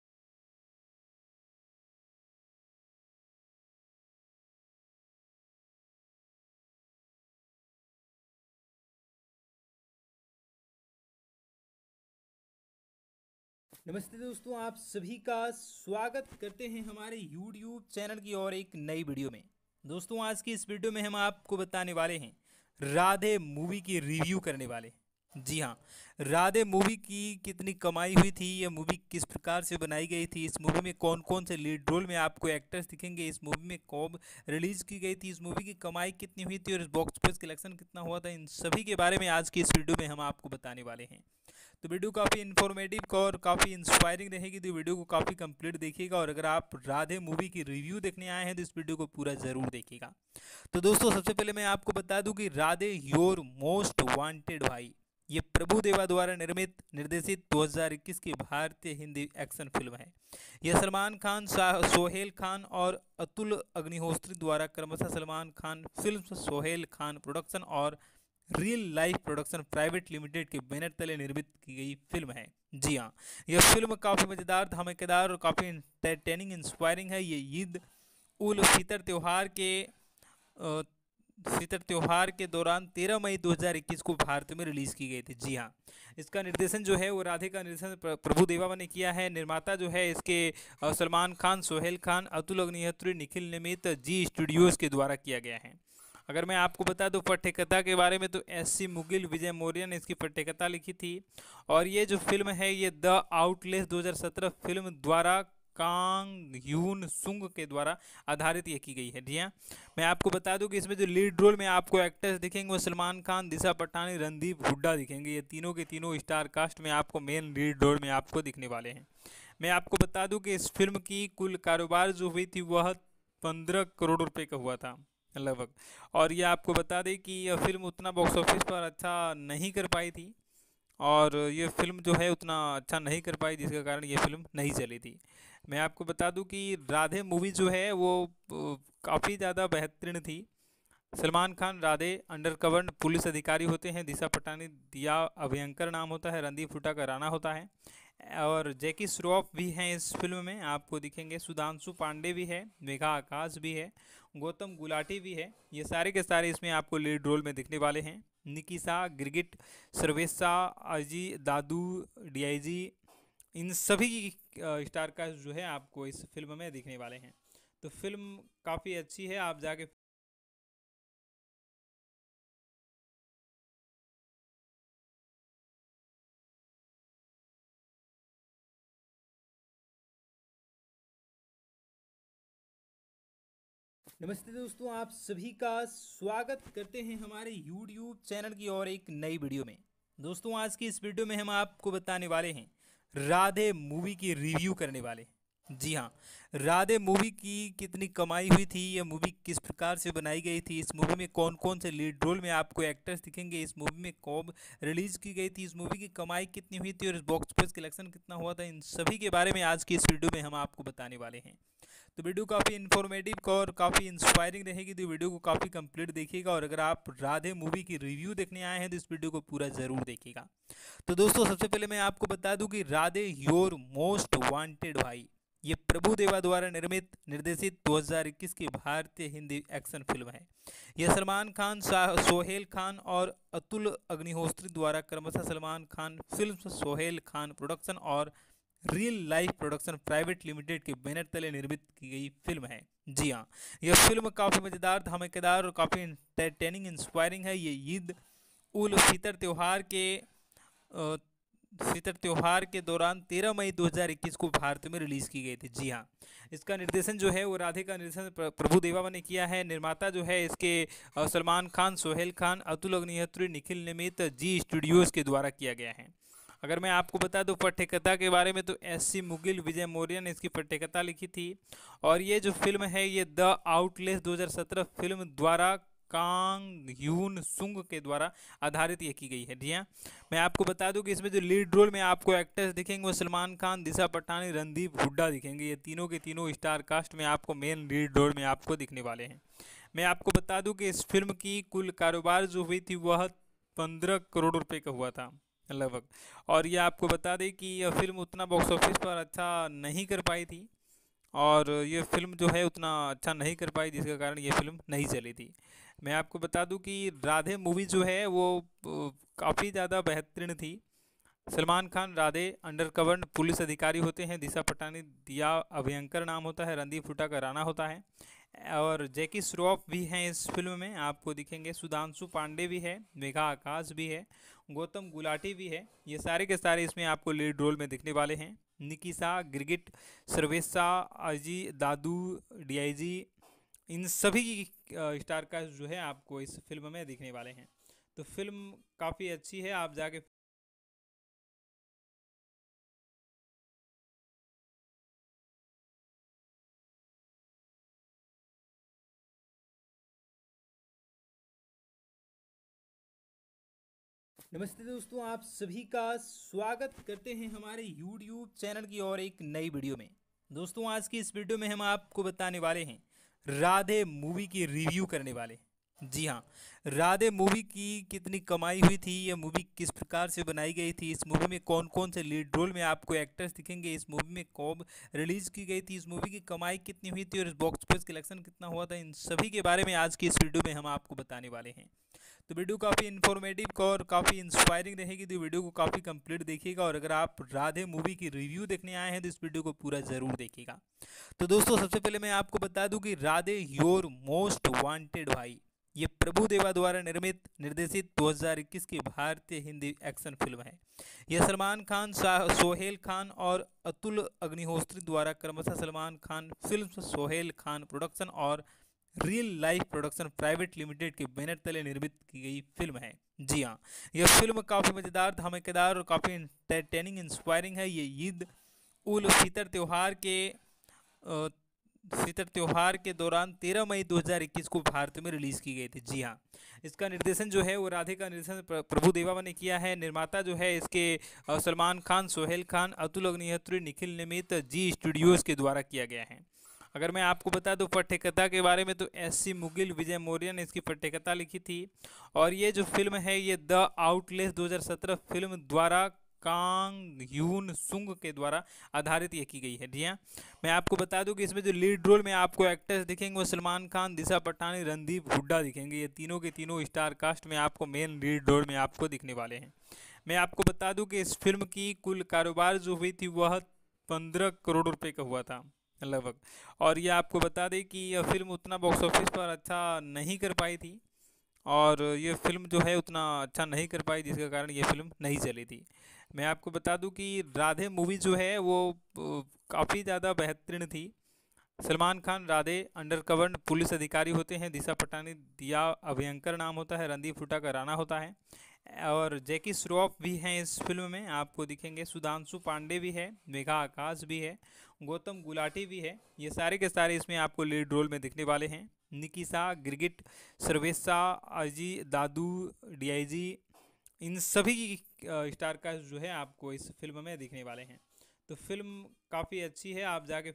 नमस्ते दोस्तों, आप सभी का स्वागत करते हैं हमारे YouTube चैनल की और एक नई वीडियो में। दोस्तों, आज की इस वीडियो में हम आपको बताने वाले हैं, राधे मूवी की रिव्यू करने वाले हैं। जी हाँ, राधे मूवी की कितनी कमाई हुई थी, यह मूवी किस प्रकार से बनाई गई थी, इस मूवी में कौन कौन से लीड रोल में आपको एक्टर्स दिखेंगे, इस मूवी में कब रिलीज़ की गई थी, इस मूवी की कमाई कितनी हुई थी और इस बॉक्स ऑफिस कलेक्शन कितना हुआ था, इन सभी के बारे में आज की इस वीडियो में हम आपको बताने वाले हैं। तो वीडियो काफ़ी इन्फॉर्मेटिव और काफ़ी इंस्पायरिंग रहेगी, तो वीडियो को काफ़ी कंप्लीट देखिएगा। और अगर आप राधे मूवी की रिव्यू देखने आए हैं तो इस वीडियो को पूरा ज़रूर देखिएगा। तो दोस्तों, सबसे पहले मैं आपको बता दूं कि राधे योर मोस्ट वांटेड भाई ये प्रभु देवा द्वारा निर्मित निर्देशित 2021 की भारतीय हिंदी एक्शन फिल्म है। यह सलमान खान, सोहेल खान और अतुल अग्निहोत्री द्वारा क्रमशः सलमान खान फिल्म, सोहेल खान प्रोडक्शन और real life production private limited के बैनर तले निर्मित की गई फिल्म है। जी हाँ, यह फिल्म काफ़ी मज़ेदार, धमाकेदार और काफ़ी एंटरटेनिंग, इंस्पायरिंग है। ये ईद उल फितर त्यौहार के दौरान 13 मई 2021 को भारत में रिलीज़ की गई थी। जी हाँ, इसका निर्देशन जो है वो राधिका निर्देशन प्रभु देवा ने किया है। निर्माता जो है इसके सलमान खान, सोहेल खान, अतुल अग्निहोत्री, निखिल निमित जी स्टूडियोज़ के द्वारा किया गया है। अगर मैं आपको बता दूं पटकथा के बारे में, तो एस.सी. मुगिल, विजय मौर्य ने इसकी पटकथा लिखी थी। और ये जो फिल्म है ये द आउटलेट 2017 फिल्म द्वारा कांग ह्यून सुंग के द्वारा आधारित ये की गई है। जी हाँ, मैं आपको बता दूं कि इसमें जो लीड रोल में आपको एक्टर्स दिखेंगे वो सलमान खान, दिशा पटानी, रणदीप हुड्डा दिखेंगे। ये तीनों के तीनों स्टार कास्ट में आपको मेन लीड रोल में आपको दिखने वाले हैं। मैं आपको बता दूं कि इस फिल्म की कुल कारोबार जो हुई थी वह 15 करोड़ रुपए का हुआ था लगभग। और ये आपको बता दें कि यह फिल्म उतना बॉक्स ऑफिस पर अच्छा नहीं कर पाई थी, और ये फिल्म जो है उतना अच्छा नहीं कर पाई, जिसके कारण ये फिल्म नहीं चली थी। मैं आपको बता दूं कि राधे मूवी जो है वो काफ़ी ज़्यादा बेहतरीन थी। सलमान खान राधे अंडरकवर पुलिस अधिकारी होते हैं, दिशा पटानी दिया अभयंकर नाम होता है, रणदीप हुड्डा का राणा होता है, और जैकी श्रॉफ भी हैं इस फिल्म में आपको दिखेंगे। सुधांशु पांडे भी है, मेघा आकाश भी है, गौतम गुलाटी भी है। ये सारे के सारे इसमें आपको लीड रोल में दिखने वाले हैं। निकिसा, गिरगिट, सर्वेशा, अजी, दादू, डीआईजी, इन सभी स्टार कास्ट जो है आपको इस फिल्म में दिखने वाले हैं। तो फिल्म काफ़ी अच्छी है, आप जाके नमस्ते दोस्तों, आप सभी का स्वागत करते हैं हमारे YouTube चैनल की और एक नई वीडियो में। दोस्तों, आज की इस वीडियो में हम आपको बताने वाले हैं राधे मूवी की रिव्यू करने वाले हैं। जी हाँ, राधे मूवी की कितनी कमाई हुई थी, यह मूवी किस प्रकार से बनाई गई थी, इस मूवी में कौन कौन से लीड रोल में आपको एक्टर्स दिखेंगे, इस मूवी में कब रिलीज की गई थी, इस मूवी की कमाई कितनी हुई थी और इस बॉक्स ऑफिस कलेक्शन कितना हुआ था, इन सभी के बारे में आज की इस वीडियो में हम आपको बताने वाले हैं। तो वीडियो काफ़ी इन्फॉर्मेटिव और काफ़ी इंस्पायरिंग रहेगी, तो वीडियो को काफ़ी कंप्लीट देखिएगा। और अगर आप राधे मूवी की रिव्यू देखने आए हैं तो इस वीडियो को पूरा ज़रूर देखिएगा। तो दोस्तों, सबसे पहले मैं आपको बता दूं कि राधे योर मोस्ट वांटेड भाई ये प्रभु देवा द्वारा निर्मित निर्देशित 2021 की भारतीय हिंदी एक्शन फिल्म है। यह सलमान खान, सोहेल खान और अतुल अग्निहोत्री द्वारा क्रमशः सलमान खान फिल्म, सोहेल खान प्रोडक्शन और real life production private limited के बैनर तले निर्मित की गई फिल्म है। जी हाँ, यह फिल्म काफ़ी मज़ेदार, धमाकेदार और काफ़ी एंटरटेनिंग, इंस्पायरिंग है। ये ईद उल फितर त्यौहार के दौरान 13 मई 2021 को भारत में रिलीज़ की गई थी। जी हाँ, इसका निर्देशन जो है वो राधे का निर्देशन प्रभु देवा ने किया है। निर्माता जो है इसके सलमान खान, सोहेल खान, अतुल अग्निहोत्री, निखिल निमित जी स्टूडियोज़ के द्वारा किया गया है। अगर मैं आपको बता दूं पटकथा के बारे में, तो एस.सी. मुगिल विजय मौर्य ने इसकी पटकथा लिखी थी। और ये जो फिल्म है ये द आउटलेस 2017 फिल्म द्वारा कांग यून सुंग के द्वारा आधारित ये की गई है। जी हाँ, मैं आपको बता दूं कि इसमें जो लीड रोल में आपको एक्टर्स दिखेंगे वो सलमान खान, दिशा पटानी, रणदीप हुड्डा दिखेंगे। ये तीनों के तीनों स्टार कास्ट में आपको मेन लीड रोल में आपको दिखने वाले हैं। मैं आपको बता दूं कि इस फिल्म की कुल कारोबार जो हुई थी वह 15 करोड़ रुपए का हुआ था लगभग। और ये आपको बता दें कि यह फिल्म उतना बॉक्स ऑफिस पर अच्छा नहीं कर पाई थी, और ये फिल्म जो है उतना अच्छा नहीं कर पाई, जिसके कारण ये फिल्म नहीं चली थी। मैं आपको बता दूं कि राधे मूवी जो है वो काफ़ी ज़्यादा बेहतरीन थी। सलमान खान राधे अंडरकवर पुलिस अधिकारी होते हैं, दिशा पटानी दिया अभयंकर नाम होता है, रणदीप हुड्डा का राणा होता है, और जैकी श्रॉफ भी हैं इस फिल्म में आपको दिखेंगे, सुधांशु पांडे भी है, मेघा आकाश भी है, गौतम गुलाटी भी है। ये सारे के सारे इसमें आपको लीड रोल में दिखने वाले हैं। निकिसा, गिरगिट, सर्वेशा, अजी, दादू, डीआईजी, इन सभी स्टार कास्ट जो है आपको इस फिल्म में दिखने वाले हैं। तो फिल्म काफ़ी अच्छी है, आप जाके नमस्ते दोस्तों, आप सभी का स्वागत करते हैं हमारे YouTube चैनल की और एक नई वीडियो में। दोस्तों, आज की इस वीडियो में हम आपको बताने वाले हैं राधे मूवी की रिव्यू करने वाले हैं। जी हाँ, राधे मूवी की कितनी कमाई हुई थी, यह मूवी किस प्रकार से बनाई गई थी, इस मूवी में कौन कौन से लीड रोल में आपको एक्टर्स दिखेंगे, इस मूवी में कब रिलीज़ की गई थी, इस मूवी की कमाई कितनी हुई थी और इस बॉक्स ऑफिस कलेक्शन कितना हुआ था, इन सभी के बारे में आज की इस वीडियो में हम आपको बताने वाले हैं। तो वीडियो काफ़ी इन्फॉर्मेटिव और काफ़ी इंस्पायरिंग रहेगी, तो वीडियो को काफ़ी कंप्लीट देखिएगा। और अगर आप राधे मूवी की रिव्यू देखने आए हैं तो इस वीडियो को पूरा ज़रूर देखिएगा। तो दोस्तों, सबसे पहले मैं आपको बता दूं कि राधे योर मोस्ट वांटेड भाई ये प्रभु देवा द्वारा निर्मित निर्देशित 2021 की भारतीय हिंदी एक्शन फिल्म है। यह सलमान खान, सोहेल खान और अतुल अग्निहोत्री द्वारा क्रमशः सलमान खान फिल्म, सोहेल खान प्रोडक्शन और real life production private limited के बैनर तले निर्मित की गई फिल्म है। जी हाँ, यह फिल्म काफ़ी मज़ेदार, धमाकेदार और काफ़ी एंटरटेनिंग, इंस्पायरिंग है। ये ईद उल फितर त्यौहार के दौरान 13 मई 2021 को भारत में रिलीज़ की गई थी। जी हाँ, इसका निर्देशन जो है वो राधे का निर्देशन प्रभु देवा ने किया है। निर्माता जो है इसके सलमान खान, सोहेल खान, अतुल अग्निहोत्री, निखिल निमित जी स्टूडियोज़ के द्वारा किया गया है। अगर मैं आपको बता दूं पटकथा के बारे में, तो एस.सी. मुगिल विजय मौर्य ने इसकी पटकथा लिखी थी। और ये जो फिल्म है ये द आउटलेस 2017 फिल्म द्वारा कांग यून सुंग के द्वारा आधारित ये की गई है। जी हाँ, मैं आपको बता दूं कि इसमें जो लीड रोल में आपको एक्टर्स दिखेंगे वो सलमान खान, दिशा पटानी, रणदीप हुड्डा दिखेंगे। ये तीनों के तीनों स्टार कास्ट में आपको मेन लीड रोल में आपको दिखने वाले हैं। मैं आपको बता दूं कि इस फिल्म की कुल कारोबार जो हुई थी वह 15 करोड़ रुपए का हुआ था लगभग। और ये आपको बता दें कि यह फिल्म उतना बॉक्स ऑफिस पर अच्छा नहीं कर पाई थी, और ये फिल्म जो है उतना अच्छा नहीं कर पाई, जिसके कारण ये फिल्म नहीं चली थी। मैं आपको बता दूं कि राधे मूवी जो है वो काफ़ी ज़्यादा बेहतरीन थी। सलमान खान राधे अंडरकवर पुलिस अधिकारी होते हैं, दिशा पटानी दिया अभयंकर नाम होता है, रणदीप हुड्डा का राणा होता है, और जैकी श्रॉफ भी हैं इस फिल्म में आपको दिखेंगे, सुधांशु पांडे भी है, मेघा आकाश भी है, गौतम गुलाटी भी है। ये सारे के सारे इसमें आपको लीड रोल में दिखने वाले हैं। निकिता गिरगिट, सर्वेशा, अजी दादू, डीआईजी, इन सभी स्टार कास्ट जो है आपको इस फिल्म में दिखने वाले हैं। तो फिल्म काफ़ी अच्छी है, आप जाके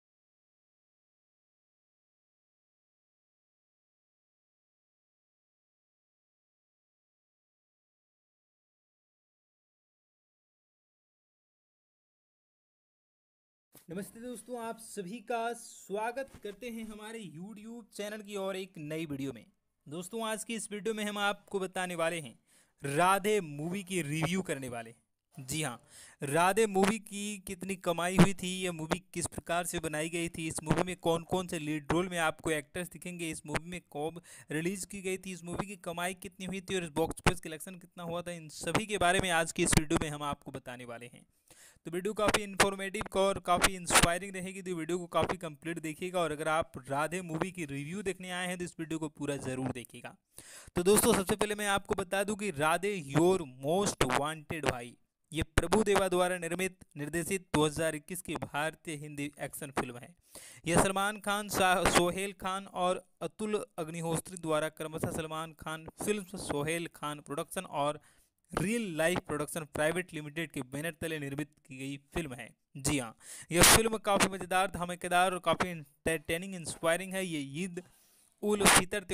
नमस्ते दोस्तों, आप सभी का स्वागत करते हैं हमारे YouTube चैनल की और एक नई वीडियो में। दोस्तों, आज की इस वीडियो में हम आपको बताने वाले हैं, राधे मूवी की रिव्यू करने वाले हैं। जी हाँ, राधे मूवी की कितनी कमाई हुई थी, यह मूवी किस प्रकार से बनाई गई थी, इस मूवी में कौन कौन से लीड रोल में आपको एक्टर्स दिखेंगे, इस मूवी में कब रिलीज की गई थी, इस मूवी की कमाई कितनी हुई थी और इस बॉक्स ऑफिस कलेक्शन कितना हुआ था, इन सभी के बारे में आज की इस वीडियो में हम आपको बताने वाले हैं। तो वीडियो काफ़ी इन्फॉर्मेटिव और काफ़ी इंस्पायरिंग रहेगी, तो वीडियो को काफ़ी कंप्लीट देखिएगा। और अगर आप राधे मूवी की रिव्यू देखने आए हैं तो इस वीडियो को पूरा ज़रूर देखिएगा। तो दोस्तों, सबसे पहले मैं आपको बता दूं कि राधे योर मोस्ट वांटेड भाई, ये प्रभु देवा द्वारा निर्मित निर्देशित 2021 की भारतीय हिंदी एक्शन फिल्म है। यह सलमान खान, सोहेल खान और अतुल अग्निहोत्री द्वारा क्रमशः सलमान खान फिल्म, सोहेल खान प्रोडक्शन और real life production private limited के बैनर तले निर्मित की गई फिल्म है। जी हाँ, यह फिल्म काफ़ी मज़ेदार, धमाकेदार और काफ़ी एंटरटेनिंग, इंस्पायरिंग है। ये ईद उल फितर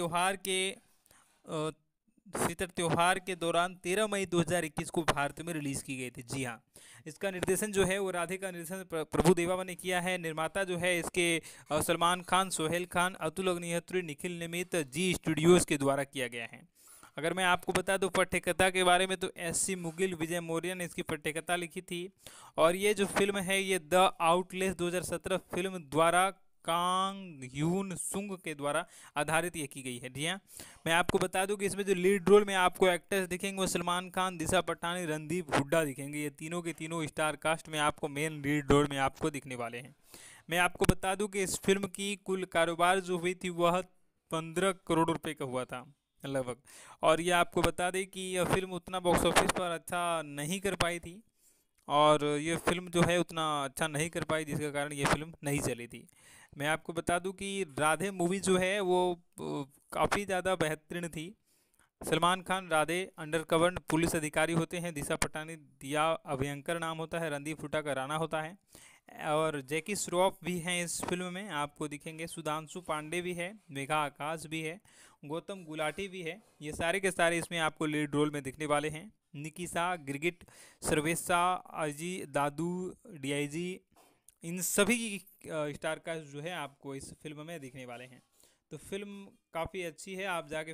त्यौहार के दौरान 13 मई 2021 को भारत में रिलीज़ की गई थी। जी हाँ, इसका निर्देशन जो है वो राधे का निर्देशन प्रभु देवा ने किया है। निर्माता जो है इसके सलमान खान, सोहेल खान, अतुल अग्निहोत्री, निखिल निमित, जी स्टूडियोज़ के द्वारा किया गया है। अगर मैं आपको बता दूं पटकथा के बारे में, तो एस.सी. मुगिल विजय मौर्य ने इसकी पटकथा लिखी थी। और ये जो फिल्म है ये द आउटलेस 2017 फिल्म द्वारा कांग ह्यून सुंग के द्वारा आधारित ये की गई है। जी हाँ, मैं आपको बता दूं कि इसमें जो लीड रोल में आपको एक्टर्स दिखेंगे वो सलमान खान, दिशा पटानी, रणदीप हुड्डा दिखेंगे। ये तीनों के तीनों स्टार कास्ट में आपको मेन लीड रोल में आपको दिखने वाले हैं। मैं आपको बता दूं कि इस फिल्म की कुल कारोबार जो हुई थी वह 15 करोड़ रुपए का हुआ था लगभग। और ये आपको बता दें कि यह फिल्म उतना बॉक्स ऑफिस पर अच्छा नहीं कर पाई थी, और ये फिल्म जो है उतना अच्छा नहीं कर पाई, जिसके कारण ये फिल्म नहीं चली थी। मैं आपको बता दूं कि राधे मूवी जो है वो काफ़ी ज़्यादा बेहतरीन थी। सलमान खान राधे अंडरकवर पुलिस अधिकारी होते हैं, दिशा पटानी दिया अभयंकर नाम होता है, रणदीप हुड्डा का राणा होता है, और जैकी श्रॉफ भी हैं इस फिल्म में आपको दिखेंगे, सुधांशु पांडे भी है, मेघा आकाश भी है, गौतम गुलाटी भी है। ये सारे के सारे इसमें आपको लीड रोल में दिखने वाले हैं। निकिता गिरगिट, सर्वेशा, अजी दादू, डीआईजी, इन सभी स्टार कास्ट जो है आपको इस फिल्म में दिखने वाले हैं। तो फिल्म काफ़ी अच्छी है, आप जाके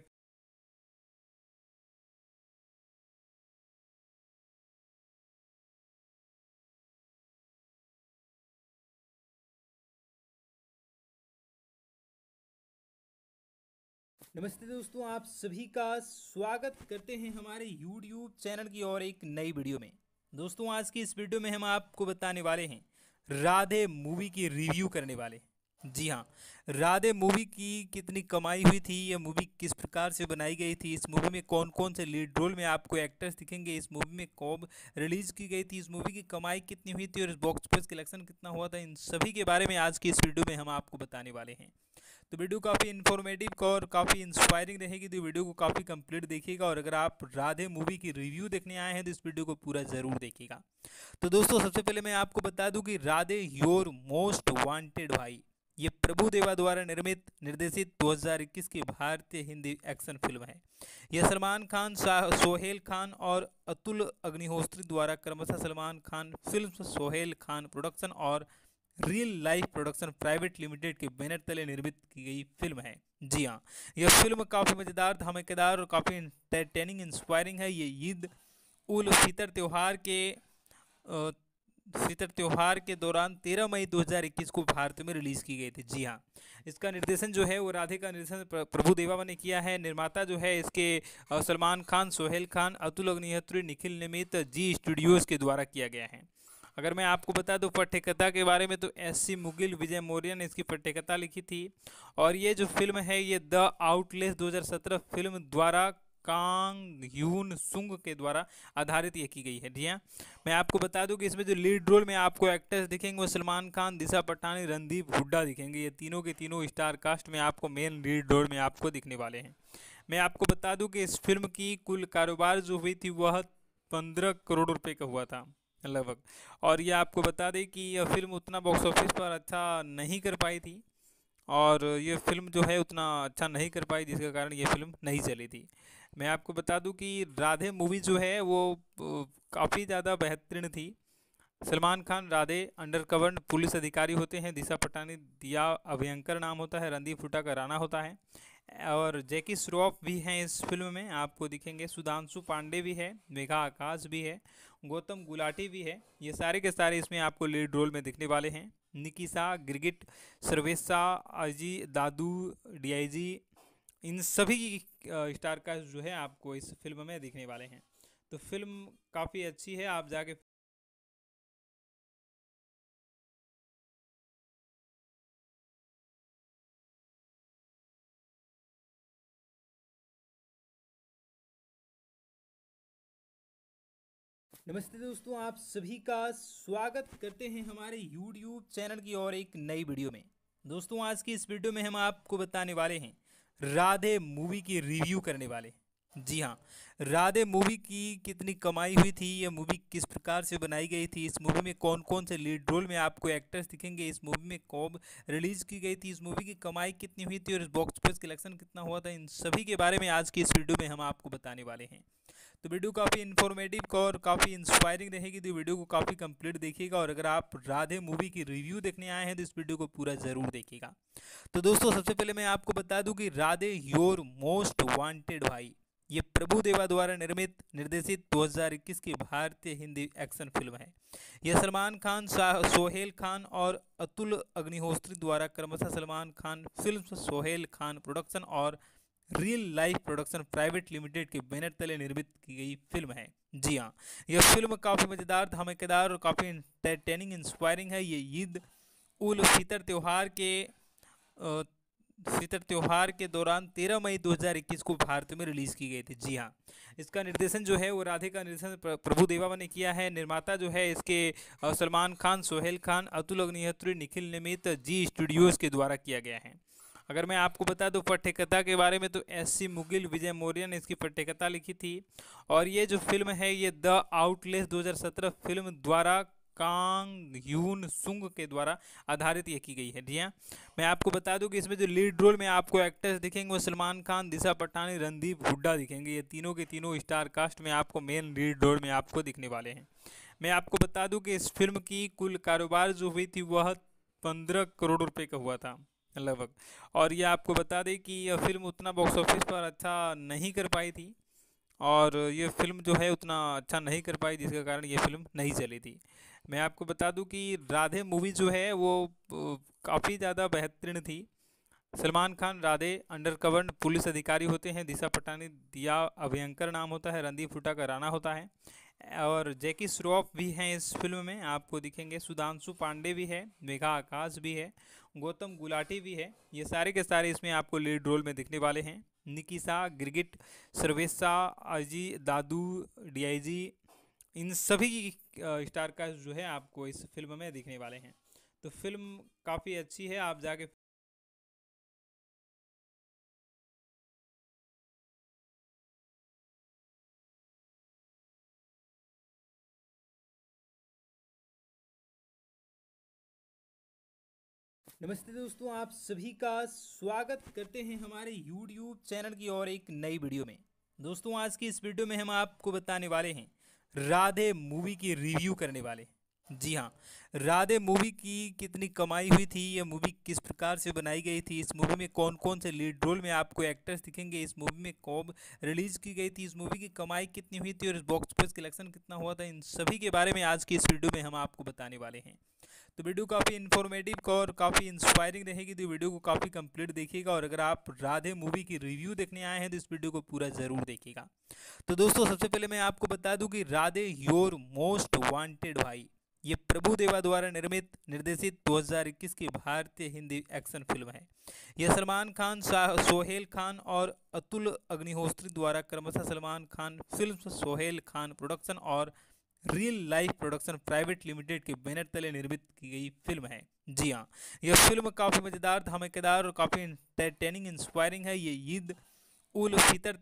नमस्ते दोस्तों, आप सभी का स्वागत करते हैं हमारे YouTube चैनल की और एक नई वीडियो में। दोस्तों, आज की इस वीडियो में हम आपको बताने वाले हैं, राधे मूवी की रिव्यू करने वाले हैं। जी हाँ, राधे मूवी की कितनी कमाई हुई थी, यह मूवी किस प्रकार से बनाई गई थी, इस मूवी में कौन कौन से लीड रोल में आपको एक्टर्स दिखेंगे, इस मूवी में कब रिलीज की गई थी, इस मूवी की कमाई कितनी हुई थी और इस बॉक्स ऑफिस कलेक्शन कितना हुआ था, इन सभी के बारे में आज की इस वीडियो में हम आपको बताने वाले हैं। तो वीडियो काफ़ी इन्फॉर्मेटिव और काफ़ी इंस्पायरिंग रहेगी, तो वीडियो को काफ़ी कंप्लीट देखिएगा। और अगर आप राधे मूवी की रिव्यू देखने आए हैं तो इस वीडियो को पूरा ज़रूर देखिएगा। तो दोस्तों, सबसे पहले मैं आपको बता दूं कि राधे योर मोस्ट वांटेड भाई, ये प्रभु देवा द्वारा निर्मित निर्देशित 2021 की भारतीय हिंदी एक्शन फिल्म है। यह सलमान खान, सोहेल खान और अतुल अग्निहोत्री द्वारा क्रमशः सलमान खान फिल्म, सोहेल खान प्रोडक्शन और real life production private limited के बैनर तले निर्मित की गई फिल्म है। जी हाँ, यह फिल्म काफ़ी मज़ेदार, धमाकेदार और काफ़ी एंटरटेनिंग, इंस्पायरिंग है। ये ईद उल फितर त्यौहार के दौरान 13 मई 2021 को भारत में रिलीज़ की गई थी। जी हाँ, इसका निर्देशन जो है वो राधे का निर्देशन प्रभु देवा ने किया है। निर्माता जो है इसके सलमान खान, सोहेल खान, अतुल अग्निहोत्री, निखिल निमित, जी स्टूडियोज़ के द्वारा किया गया है। अगर मैं आपको बता दूं पठ्यकथा के बारे में, तो एस.सी. मुगिल विजय मौर्य ने इसकी पठ्यकथा लिखी थी। और ये जो फिल्म है ये द आउटलेस 2017 फिल्म द्वारा कांग ह्यून सुंग के द्वारा आधारित ये की गई है। जी हाँ, मैं आपको बता दूं कि इसमें जो लीड रोल में आपको एक्टर्स दिखेंगे वो सलमान खान, दिशा पटानी, रणदीप हुड्डा दिखेंगे। ये तीनों के तीनों स्टार कास्ट में आपको मेन लीड रोल में आपको दिखने वाले हैं। मैं आपको बता दूं कि इस फिल्म की कुल कारोबार जो हुई थी वह 15 करोड़ रुपए का हुआ था लगभग। और ये आपको बता दें कि यह फिल्म उतना बॉक्स ऑफिस पर अच्छा नहीं कर पाई थी, और ये फिल्म जो है उतना अच्छा नहीं कर पाई, जिसके कारण ये फिल्म नहीं चली थी। मैं आपको बता दूं कि राधे मूवी जो है वो काफ़ी ज़्यादा बेहतरीन थी। सलमान खान राधे अंडरकवर पुलिस अधिकारी होते हैं, दिशा पटानी दिया अभयंकर नाम होता है, रणदीप हुड्डा का राणा होता है, और जैकी श्रॉफ भी हैं इस फिल्म में आपको दिखेंगे, सुधांशु पांडे भी है, मेघा आकाश भी है, गौतम गुलाटी भी है। ये सारे के सारे इसमें आपको लीड रोल में दिखने वाले हैं। निकिसा गिरगिट, सर्वेशा, अजी दादू, डीआईजी, इन सभी स्टार कास्ट जो है आपको इस फिल्म में दिखने वाले हैं। तो फिल्म काफ़ी अच्छी है, आप जाके नमस्ते दोस्तों, आप सभी का स्वागत करते हैं हमारे YouTube चैनल की और एक नई वीडियो में। दोस्तों, आज की इस वीडियो में हम आपको बताने वाले हैं, राधे मूवी की रिव्यू करने वाले हैं। जी हाँ, राधे मूवी की कितनी कमाई हुई थी, यह मूवी किस प्रकार से बनाई गई थी, इस मूवी में कौन कौन से लीड रोल में आपको एक्टर्स दिखेंगे, इस मूवी में कब रिलीज़ की गई थी, इस मूवी की कमाई कितनी हुई थी और इस बॉक्स ऑफिस कलेक्शन कितना हुआ था, इन सभी के बारे में आज की इस वीडियो में हम आपको बताने वाले हैं। तो वीडियो काफ़ी इन्फॉर्मेटिव और काफ़ी इंस्पायरिंग रहेगी, तो वीडियो को काफ़ी कंप्लीट देखिएगा। और अगर आप राधे मूवी की रिव्यू देखने आए हैं तो इस वीडियो को पूरा ज़रूर देखिएगा। तो दोस्तों, सबसे पहले मैं आपको बता दूं कि राधे योर मोस्ट वांटेड भाई ये प्रभु देवा द्वारा निर्मित निर्देशित 2021 की भारतीय हिंदी एक्शन फिल्म है। यह सलमान खान, सोहेल खान और अतुल अग्निहोत्री द्वारा क्रमशः सलमान खान फिल्म, सोहेल खान प्रोडक्शन और real life production private limited के बैनर तले निर्मित की गई फिल्म है। जी हाँ, यह फिल्म काफ़ी मज़ेदार, धमाकेदार और काफ़ी एंटरटेनिंग, इंस्पायरिंग है। ये ईद उल फितर त्यौहार के दौरान 13 मई 2021 को भारत में रिलीज़ की गई थी। जी हाँ, इसका निर्देशन जो है वो राधे का निर्देशन प्रभु देवा ने किया है। निर्माता जो है इसके सलमान खान, सोहेल खान, अतुल अग्निहोत्री, निखिल निमित जी स्टूडियोज़ के द्वारा किया गया है। अगर मैं आपको बता दूं पठ्यकथा के बारे में, तो एस.सी. मुगिल विजय मौर्य ने इसकी पठ्यकथा लिखी थी। और ये जो फिल्म है ये द आउटलेस 2017 फिल्म द्वारा कांग ह्यून सुंग के द्वारा आधारित ये की गई है। जी हाँ, मैं आपको बता दूं कि इसमें जो लीड रोल में आपको एक्टर्स दिखेंगे वो सलमान खान, दिशा पटानी, रणदीप हुड्डा दिखेंगे। ये तीनों के तीनों स्टार कास्ट में आपको मेन लीड रोल में आपको दिखने वाले हैं। मैं आपको बता दूं कि इस फिल्म की कुल कारोबार जो हुई थी वह 15 करोड़ रुपए का हुआ था लगभग। और ये आपको बता दें कि यह फिल्म उतना बॉक्स ऑफिस पर अच्छा नहीं कर पाई थी, और ये फिल्म जो है उतना अच्छा नहीं कर पाई, जिसके कारण ये फिल्म नहीं चली थी। मैं आपको बता दूं कि राधे मूवी जो है वो काफ़ी ज़्यादा बेहतरीन थी। सलमान खान राधे अंडरकवर पुलिस अधिकारी होते हैं, दिशा पटानी दिया अभयंकर नाम होता है, रणदीप हुड्डा का राणा होता है, और जैकी श्रॉफ भी हैं इस फिल्म में आपको दिखेंगे, सुधांशु पांडे भी है, मेघा आकाश भी है, गौतम गुलाटी भी है। ये सारे के सारे इसमें आपको लीड रोल में दिखने वाले हैं। निकिसा गिरगिट, सर्वेशा, अजी दादू, डीआईजी, इन सभी स्टार कास्ट जो है आपको इस फिल्म में दिखने वाले हैं। तो फिल्म काफ़ी अच्छी है, आप जाके नमस्ते दोस्तों, आप सभी का स्वागत करते हैं हमारे YouTube चैनल की और एक नई वीडियो में। दोस्तों, आज की इस वीडियो में हम आपको बताने वाले हैं, राधे मूवी की रिव्यू करने वाले हैं। जी हाँ, राधे मूवी की कितनी कमाई हुई थी, यह मूवी किस प्रकार से बनाई गई थी, इस मूवी में कौन कौन से लीड रोल में आपको एक्टर्स दिखेंगे, इस मूवी में कब रिलीज़ की गई थी, इस मूवी की कमाई कितनी हुई थी और इस बॉक्स ऑफिस कलेक्शन कितना हुआ था, इन सभी के बारे में आज की इस वीडियो में हम आपको बताने वाले हैं। तो वीडियो काफ़ी इन्फॉर्मेटिव और काफ़ी इंस्पायरिंग रहेगी, तो वीडियो को काफ़ी कंप्लीट देखिएगा। और अगर आप राधे मूवी की रिव्यू देखने आए हैं तो इस वीडियो को पूरा ज़रूर देखिएगा। तो दोस्तों, सबसे पहले मैं आपको बता दूं कि राधे योर मोस्ट वांटेड भाई ये प्रभुदेवा द्वारा निर्मित निर्देशित 2021 की भारतीय हिंदी एक्शन फिल्म है। यह सलमान खान, सोहेल खान और अतुल अग्निहोत्री द्वारा क्रमशः सलमान खान फिल्म, सोहेल खान प्रोडक्शन और real life production private limited के बैनर तले निर्मित की गई फिल्म है। जी हाँ, यह फिल्म काफ़ी मज़ेदार, धमाकेदार और काफ़ी इंटरटेनिंग, इंस्पायरिंग है। ये ईद उल फितर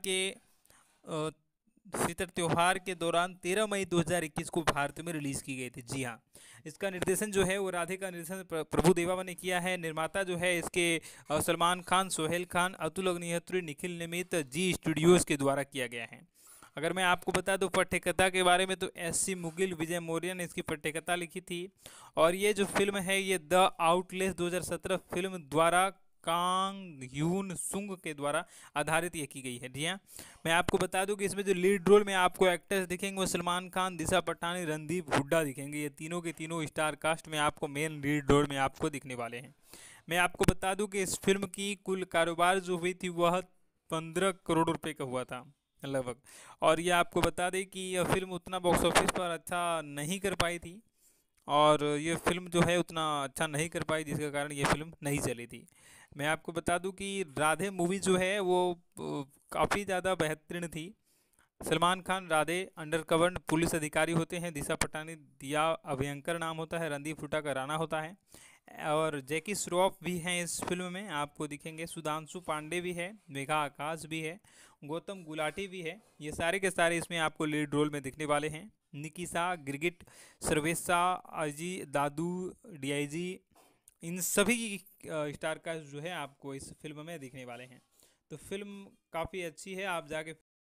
त्योहार के दौरान 13 मई 2021 को भारत में रिलीज़ की गई थी। जी हाँ, इसका निर्देशन जो है वो राधे का निर्देशन प्रभुदेवा ने किया है। निर्माता जो है इसके सलमान खान, सोहेल खान, अतुल अग्निहोत्री, निखिल निमित जी स्टूडियोज़ के द्वारा किया गया है। अगर मैं आपको बता दूं पटकथा के बारे में, तो एस.सी. मुगिल विजय मौर्य ने इसकी पटकथा लिखी थी। और ये जो फिल्म है ये द आउटलेस 2017 फिल्म द्वारा कांग ह्यून सुंग के द्वारा आधारित ये की गई है। जी हाँ, मैं आपको बता दूं कि इसमें जो लीड रोल में आपको एक्टर्स दिखेंगे वो सलमान खान, दिशा पटानी, रणदीप हुड्डा दिखेंगे। ये तीनों के तीनों स्टार कास्ट में आपको मेन लीड रोल में आपको दिखने वाले हैं। मैं आपको बता दूं कि इस फिल्म की कुल कारोबार जो हुई थी वह 15 करोड़ रुपए का हुआ था लगभग। और ये आपको बता दें कि यह फिल्म उतना बॉक्स ऑफिस पर अच्छा नहीं कर पाई थी, और ये फिल्म जो है उतना अच्छा नहीं कर पाई, जिसके कारण ये फिल्म नहीं चली थी। मैं आपको बता दूं कि राधे मूवी जो है वो काफ़ी ज़्यादा बेहतरीन थी। सलमान खान राधे अंडरकवर पुलिस अधिकारी होते हैं, दिशा पटानी दिया अभयंकर नाम होता है, रणदीप हुड्डा का राणा होता है, और जैकी श्रॉफ भी हैं इस फिल्म में आपको दिखेंगे। सुधांशु पांडे भी है, मेघा आकाश भी है, गौतम गुलाटी भी है। ये सारे के सारे इसमें आपको लीड रोल में दिखने वाले हैं। निकिसा, गिरगिट, सर्वेशा, अजी, दादू, डीआईजी, इन सभी स्टार कास्ट जो है आपको इस फिल्म में दिखने वाले हैं। तो फिल्म काफ़ी अच्छी है, आप जाके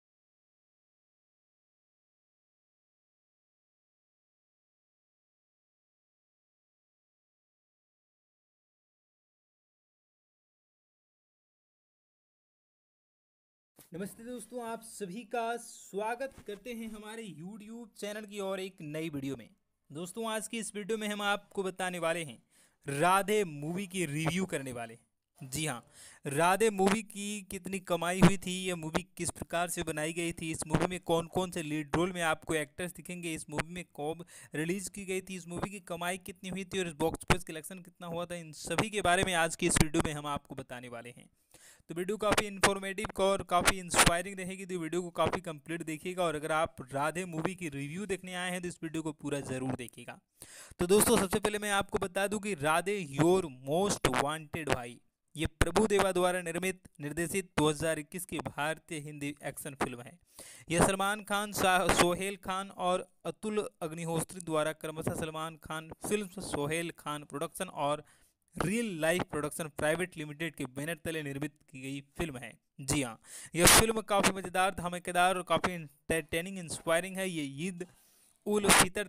नमस्ते दोस्तों, आप सभी का स्वागत करते हैं हमारे YouTube चैनल की और एक नई वीडियो में। दोस्तों, आज की इस वीडियो में हम आपको बताने वाले हैं, राधे मूवी की रिव्यू करने वाले हैं। जी हाँ, राधे मूवी की कितनी कमाई हुई थी, यह मूवी किस प्रकार से बनाई गई थी, इस मूवी में कौन कौन से लीड रोल में आपको एक्टर्स दिखेंगे, इस मूवी में कब रिलीज की गई थी, इस मूवी की कमाई कितनी हुई थी और इस बॉक्स ऑफिस कलेक्शन कितना हुआ था, इन सभी के बारे में आज की इस वीडियो में हम आपको बताने वाले हैं। तो वीडियो काफ़ी इन्फॉर्मेटिव और काफ़ी इंस्पायरिंग रहेगी, तो वीडियो को काफ़ी कंप्लीट देखिएगा। और अगर आप राधे मूवी की रिव्यू देखने आए हैं तो इस वीडियो को पूरा ज़रूर देखिएगा। तो दोस्तों, सबसे पहले मैं आपको बता दूं कि राधे योर मोस्ट वांटेड भाई ये प्रभुदेवा द्वारा निर्मित निर्देशित 2021 की भारतीय हिंदी एक्शन फिल्म है। यह सलमान खान, सोहेल खान और अतुल अग्निहोत्री द्वारा क्रमशः सलमान खान फिल्म, सोहेल खान प्रोडक्शन और real life production private limited के बैनर तले निर्मित की गई फिल्म है। जी हाँ, यह फिल्म काफ़ी मज़ेदार, धमाकेदार और काफ़ी इंटरटेनिंग, इंस्पायरिंग है। ये ईद उल फितर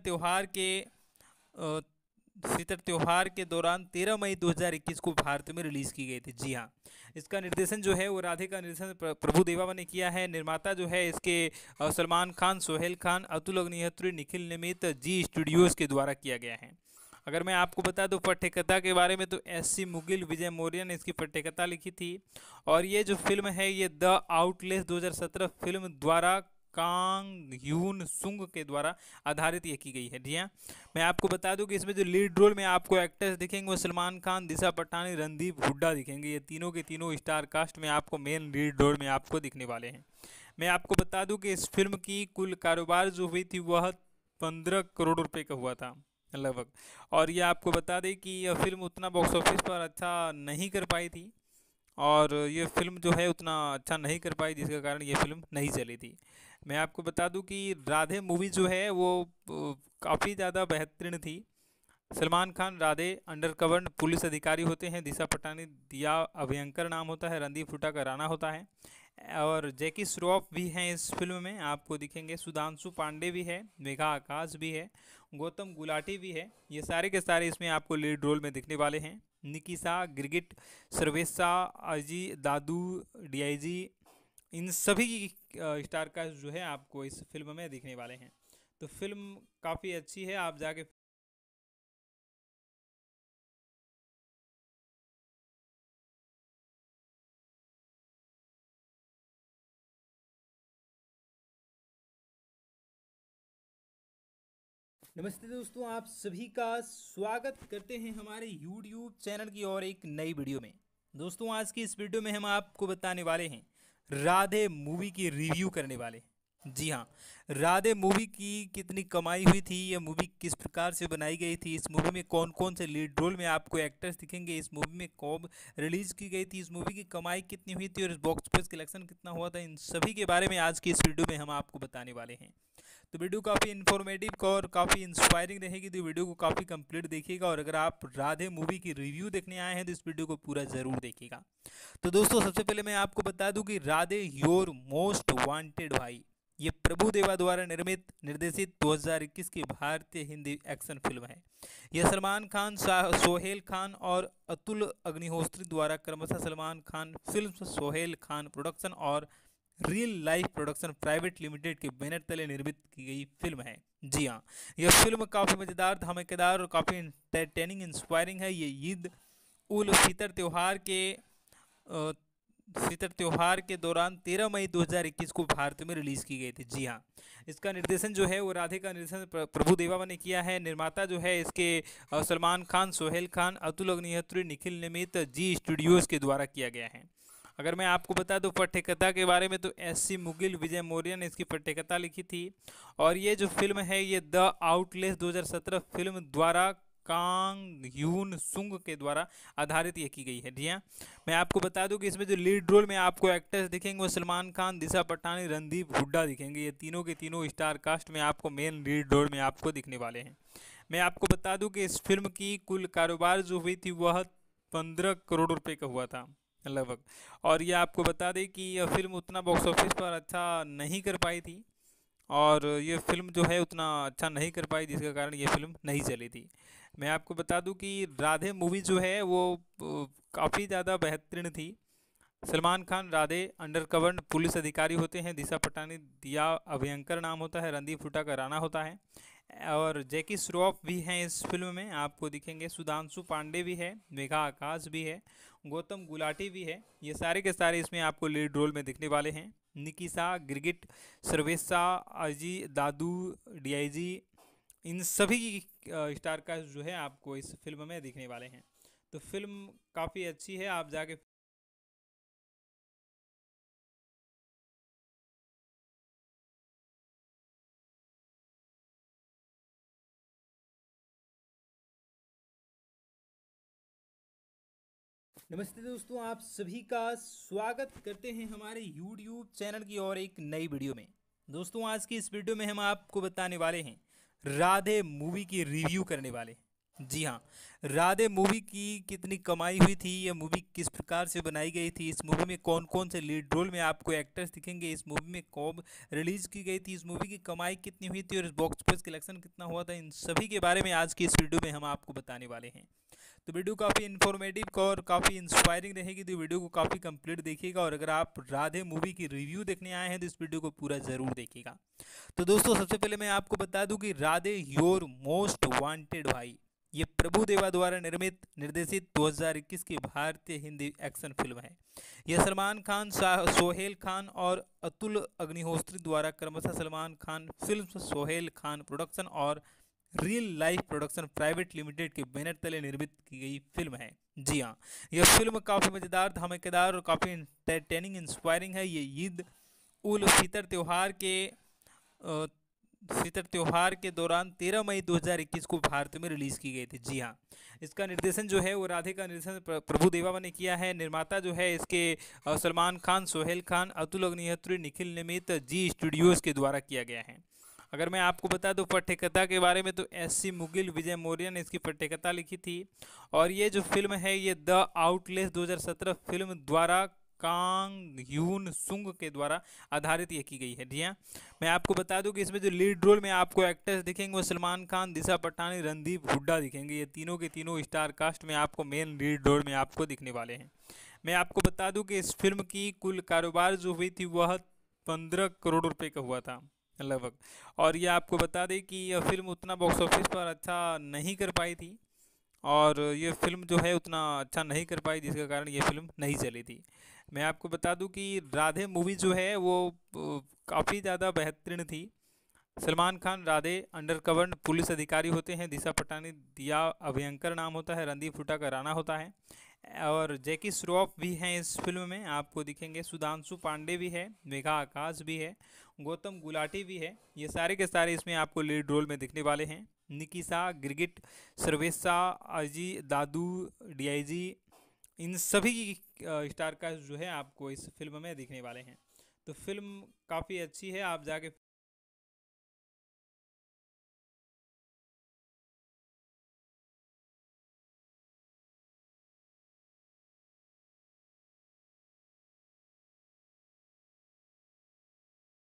त्योहार के दौरान 13 मई 2021 को भारत में रिलीज़ की गई थी। जी हाँ, इसका निर्देशन जो है वो राधे का निर्देशन प्रभुदेवा ने किया है। निर्माता जो है इसके सलमान खान, सोहेल खान, अतुल अग्निहोत्री, निखिल निमित जी स्टूडियोज़ के द्वारा किया गया है। अगर मैं आपको बता दूं पटकथा के बारे में, तो एस.सी. मुगिल विजय मौर्य ने इसकी पटकथा लिखी थी। और ये जो फिल्म है ये द आउटलेस 2017 फिल्म द्वारा कांग ह्यून सुंग के द्वारा आधारित ये की गई है। जी हाँ, मैं आपको बता दूं कि इसमें जो लीड रोल में आपको एक्टर्स दिखेंगे वो सलमान खान, दिशा पटानी, रणदीप हुड्डा दिखेंगे। ये तीनों के तीनों स्टार कास्ट में आपको मेन लीड रोल में आपको दिखने वाले हैं। मैं आपको बता दूं कि इस फिल्म की कुल कारोबार जो हुई थी वह 15 करोड़ रुपए का हुआ था लगभग। और ये आपको बता दें कि यह फिल्म उतना बॉक्स ऑफिस पर अच्छा नहीं कर पाई थी, और ये फिल्म जो है उतना अच्छा नहीं कर पाई, जिसके कारण ये फिल्म नहीं चली थी। मैं आपको बता दूं कि राधे मूवी जो है वो काफ़ी ज़्यादा बेहतरीन थी। सलमान खान राधे अंडरकवर पुलिस अधिकारी होते हैं, दिशा पटानी दिया अभयंकर नाम होता है, रणदीप हुड्डा का राणा होता है, और जैकी श्रॉफ भी हैं इस फिल्म में आपको दिखेंगे। सुधांशु पांडे भी है, मेघा आकाश भी है, गौतम गुलाटी भी है। ये सारे के सारे इसमें आपको लीड रोल में दिखने वाले हैं। निकिसा, गिरगिट, सर्वेशा, अजी, दादू, डीआईजी, इन सभी स्टार कास्ट जो है आपको इस फिल्म में दिखने वाले हैं। तो फिल्म काफ़ी अच्छी है, आप जाके नमस्ते दोस्तों, आप सभी का स्वागत करते हैं हमारे YouTube चैनल की और एक नई वीडियो में। दोस्तों, आज की इस वीडियो में हम आपको बताने वाले हैं, राधे मूवी की रिव्यू करने वाले हैं। जी हाँ, राधे मूवी की कितनी कमाई हुई थी, यह मूवी किस प्रकार से बनाई गई थी, इस मूवी में कौन कौन से लीड रोल में आपको एक्टर्स दिखेंगे, इस मूवी में कब रिलीज की गई थी, इस मूवी की कमाई कितनी हुई थी और इस बॉक्स ऑफिस कलेक्शन कितना हुआ था, इन सभी के बारे में आज की इस वीडियो में हम आपको बताने वाले हैं। तो वीडियो काफ़ी इन्फॉर्मेटिव और काफ़ी इंस्पायरिंग रहेगी, तो वीडियो को काफ़ी कंप्लीट देखिएगा। और अगर आप राधे मूवी की रिव्यू देखने आए हैं तो इस वीडियो को पूरा ज़रूर देखिएगा। तो दोस्तों, सबसे पहले मैं आपको बता दूं कि राधे योर मोस्ट वांटेड भाई ये प्रभु देवा द्वारा निर्मित निर्देशित 2021 की भारतीय हिंदी एक्शन फिल्म है। यह सलमान खान, सोहेल खान और अतुल अग्निहोत्री द्वारा क्रमशः सलमान खान फिल्म, सोहेल खान प्रोडक्शन और real life production private limited के बैनर तले निर्मित की गई फिल्म है। जी हाँ, यह फिल्म काफ़ी मज़ेदार, धमाकेदार और काफ़ी एंटरटेनिंग, इंस्पायरिंग है। ये ईद उल फितर त्यौहार के दौरान 13 मई 2021 को भारत में रिलीज़ की गई थी। जी हाँ, इसका निर्देशन जो है वो राधे का निर्देशन प्रभु देवा ने किया है। निर्माता जो है इसके सलमान खान, सोहेल खान, अतुल अग्निहोत्री, निखिल निमित जी स्टूडियोज़ के द्वारा किया गया है। अगर मैं आपको बता दूं पठ्यकथा के बारे में, तो एस.सी. मुगिल विजय मौर्य ने इसकी पठ्यकथा लिखी थी। और ये जो फिल्म है ये द आउटलेस 2017 फिल्म द्वारा कांग यून सुंग के द्वारा आधारित ये की गई है। जी हाँ, मैं आपको बता दूं कि इसमें जो लीड रोल में आपको एक्टर्स दिखेंगे वो सलमान खान, दिशा पटानी, रणदीप हुड्डा दिखेंगे। ये तीनों के तीनों स्टार कास्ट में आपको मेन लीड रोल में आपको दिखने वाले हैं। मैं आपको बता दूं कि इस फिल्म की कुल कारोबार जो हुई थी वह 15 करोड़ रुपए का हुआ था लगभग। और ये आपको बता दें कि यह फिल्म उतना बॉक्स ऑफिस पर अच्छा नहीं कर पाई थी, और ये फिल्म जो है उतना अच्छा नहीं कर पाई, जिसके कारण ये फिल्म नहीं चली थी। मैं आपको बता दूं कि राधे मूवी जो है वो काफ़ी ज़्यादा बेहतरीन थी। सलमान खान राधे अंडरकवर पुलिस अधिकारी होते हैं, दिशा पटानी दिया अभयंकर नाम होता है, रणदीप हुड्डा का राणा होता है, और जैकी श्रॉफ भी हैं इस फिल्म में आपको दिखेंगे। सुधांशु पांडे भी है, मेघा आकाश भी है, गौतम गुलाटी भी है। ये सारे के सारे इसमें आपको लीड रोल में दिखने वाले हैं। निकिसा गिरगिट, सर्वेशा, अजी दादू, डीआईजी, इन सभी स्टार कास्ट जो है आपको इस फिल्म में दिखने वाले हैं। तो फिल्म काफ़ी अच्छी है, आप जाके नमस्ते दोस्तों, आप सभी का स्वागत करते हैं हमारे YouTube चैनल की और एक नई वीडियो में। दोस्तों, आज की इस वीडियो में हम आपको बताने वाले हैं, राधे मूवी की रिव्यू करने वाले हैं। जी हाँ, राधे मूवी की कितनी कमाई हुई थी, यह मूवी किस प्रकार से बनाई गई थी, इस मूवी में कौन कौन से लीड रोल में आपको एक्टर्स दिखेंगे, इस मूवी में कब रिलीज की गई थी, इस मूवी की कमाई कितनी हुई थी और इस बॉक्स ऑफिस कलेक्शन कितना हुआ था, इन सभी के बारे में आज की इस वीडियो में हम आपको बताने वाले हैं। तो वीडियो काफ़ी इन्फॉर्मेटिव और काफ़ी इंस्पायरिंग रहेगी, तो वीडियो को काफ़ी कंप्लीट देखिएगा। और अगर आप राधे मूवी की रिव्यू देखने आए हैं तो इस वीडियो को पूरा ज़रूर देखिएगा। तो दोस्तों, सबसे पहले मैं आपको बता दूं कि राधे योर मोस्ट वांटेड भाई ये प्रभु देवा द्वारा निर्मित निर्देशित 2021 की भारतीय हिंदी एक्शन फिल्म है। यह सलमान खान, सोहेल खान और अतुल अग्निहोत्री द्वारा क्रमशः सलमान खान फिल्म, सोहेल खान प्रोडक्शन और real life production private limited के बैनर तले निर्मित की गई फिल्म है। जी हाँ, यह फिल्म काफ़ी मज़ेदार, धमाकेदार और काफ़ी एंटरटेनिंग, इंस्पायरिंग है। ये ईद उल अ, फितर त्यौहार के दौरान 13 मई 2021 को भारत में रिलीज़ की गई थी। जी हाँ, इसका निर्देशन जो है वो राधे का निर्देशन प्रभु देवा ने किया है। निर्माता जो है इसके सलमान खान, सोहेल खान, अतुल अग्निहोत्री, निखिल निमित जी स्टूडियोज़ के द्वारा किया गया है। अगर मैं आपको बता दूं पठ्यकथा के बारे में, तो एस.सी. मुगिल विजय मौर्य ने इसकी पठ्यकथा लिखी थी। और ये जो फिल्म है ये द आउटलेस 2017 फिल्म द्वारा कांग यून सुंग के द्वारा आधारित ये की गई है। जी हाँ, मैं आपको बता दूं कि इसमें जो लीड रोल में आपको एक्टर्स दिखेंगे वो सलमान खान, दिशा पटानी, रणदीप हुड्डा दिखेंगे। ये तीनों के तीनों स्टार कास्ट में आपको मेन लीड रोल में आपको दिखने वाले हैं। मैं आपको बता दूं कि इस फिल्म की कुल कारोबार जो हुई थी वह 15 करोड़ रुपए का हुआ था लगभग। और ये आपको बता दें कि यह फिल्म उतना बॉक्स ऑफिस पर अच्छा नहीं कर पाई थी, और ये फिल्म जो है उतना अच्छा नहीं कर पाई, जिसके कारण ये फिल्म नहीं चली थी। मैं आपको बता दूं कि राधे मूवी जो है वो काफ़ी ज़्यादा बेहतरीन थी। सलमान खान राधे अंडरकवर पुलिस अधिकारी होते हैं, दिशा पटानी दिया अभयंकर नाम होता है, रणदीप हुड्डा का राणा होता है, और जैकी श्रॉफ भी हैं इस फिल्म में, आपको दिखेंगे। सुधांशु पांडे भी है, मेघा आकाश भी है, गौतम गुलाटी भी है। ये सारे के सारे इसमें आपको लीड रोल में दिखने वाले हैं। निकिसा गिरगिट, सर्वेशा, अजी दादू, डीआईजी, इन सभी स्टार कास्ट जो है आपको इस फिल्म में दिखने वाले हैं। तो फिल्म काफ़ी अच्छी है, आप जाके